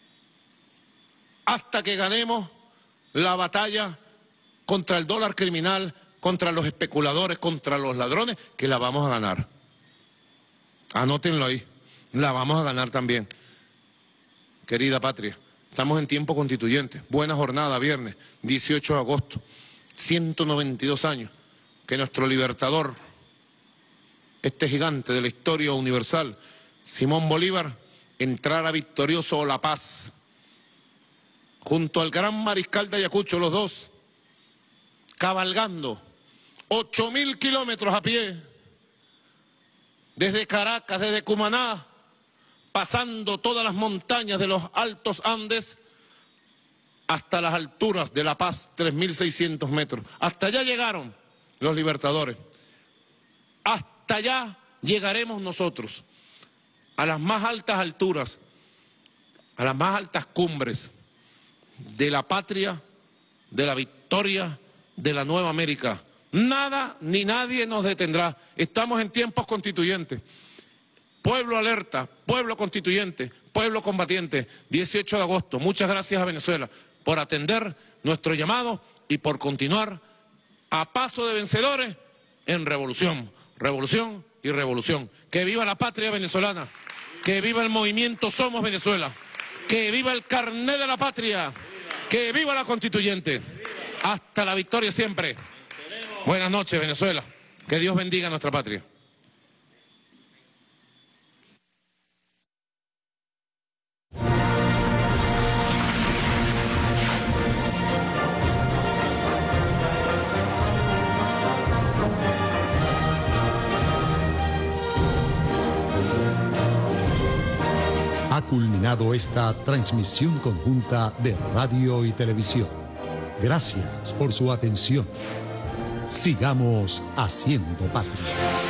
Hasta que ganemos la batalla contra el dólar criminal, contra los especuladores, contra los ladrones, que la vamos a ganar. Anótenlo ahí, la vamos a ganar también. Querida patria. Estamos en tiempo constituyente. Buena jornada, viernes, dieciocho de agosto. ciento noventa y dos años que nuestro libertador, este gigante de la historia universal, Simón Bolívar, entrara victorioso a La Paz. Junto al gran mariscal de Ayacucho, los dos, cabalgando ocho mil kilómetros a pie, desde Caracas, desde Cumaná, pasando todas las montañas de los altos Andes hasta las alturas de La Paz, tres mil seiscientos metros. Hasta allá llegaron los libertadores. Hasta Hasta allá llegaremos nosotros, a las más altas alturas, a las más altas cumbres de la patria, de la victoria, de la nueva América. Nada ni nadie nos detendrá. Estamos en tiempos constituyentes. Pueblo alerta, pueblo constituyente, pueblo combatiente. dieciocho de agosto. Muchas gracias a Venezuela por atender nuestro llamado y por continuar a paso de vencedores en revolución, revolución y revolución. Que viva la patria venezolana, que viva el movimiento Somos Venezuela, que viva el carnet de la patria, que viva la constituyente. Hasta la victoria siempre. Buenas noches, Venezuela. Que Dios bendiga a nuestra patria. Ha culminado esta transmisión conjunta de radio y televisión. Gracias por su atención. Sigamos haciendo patria.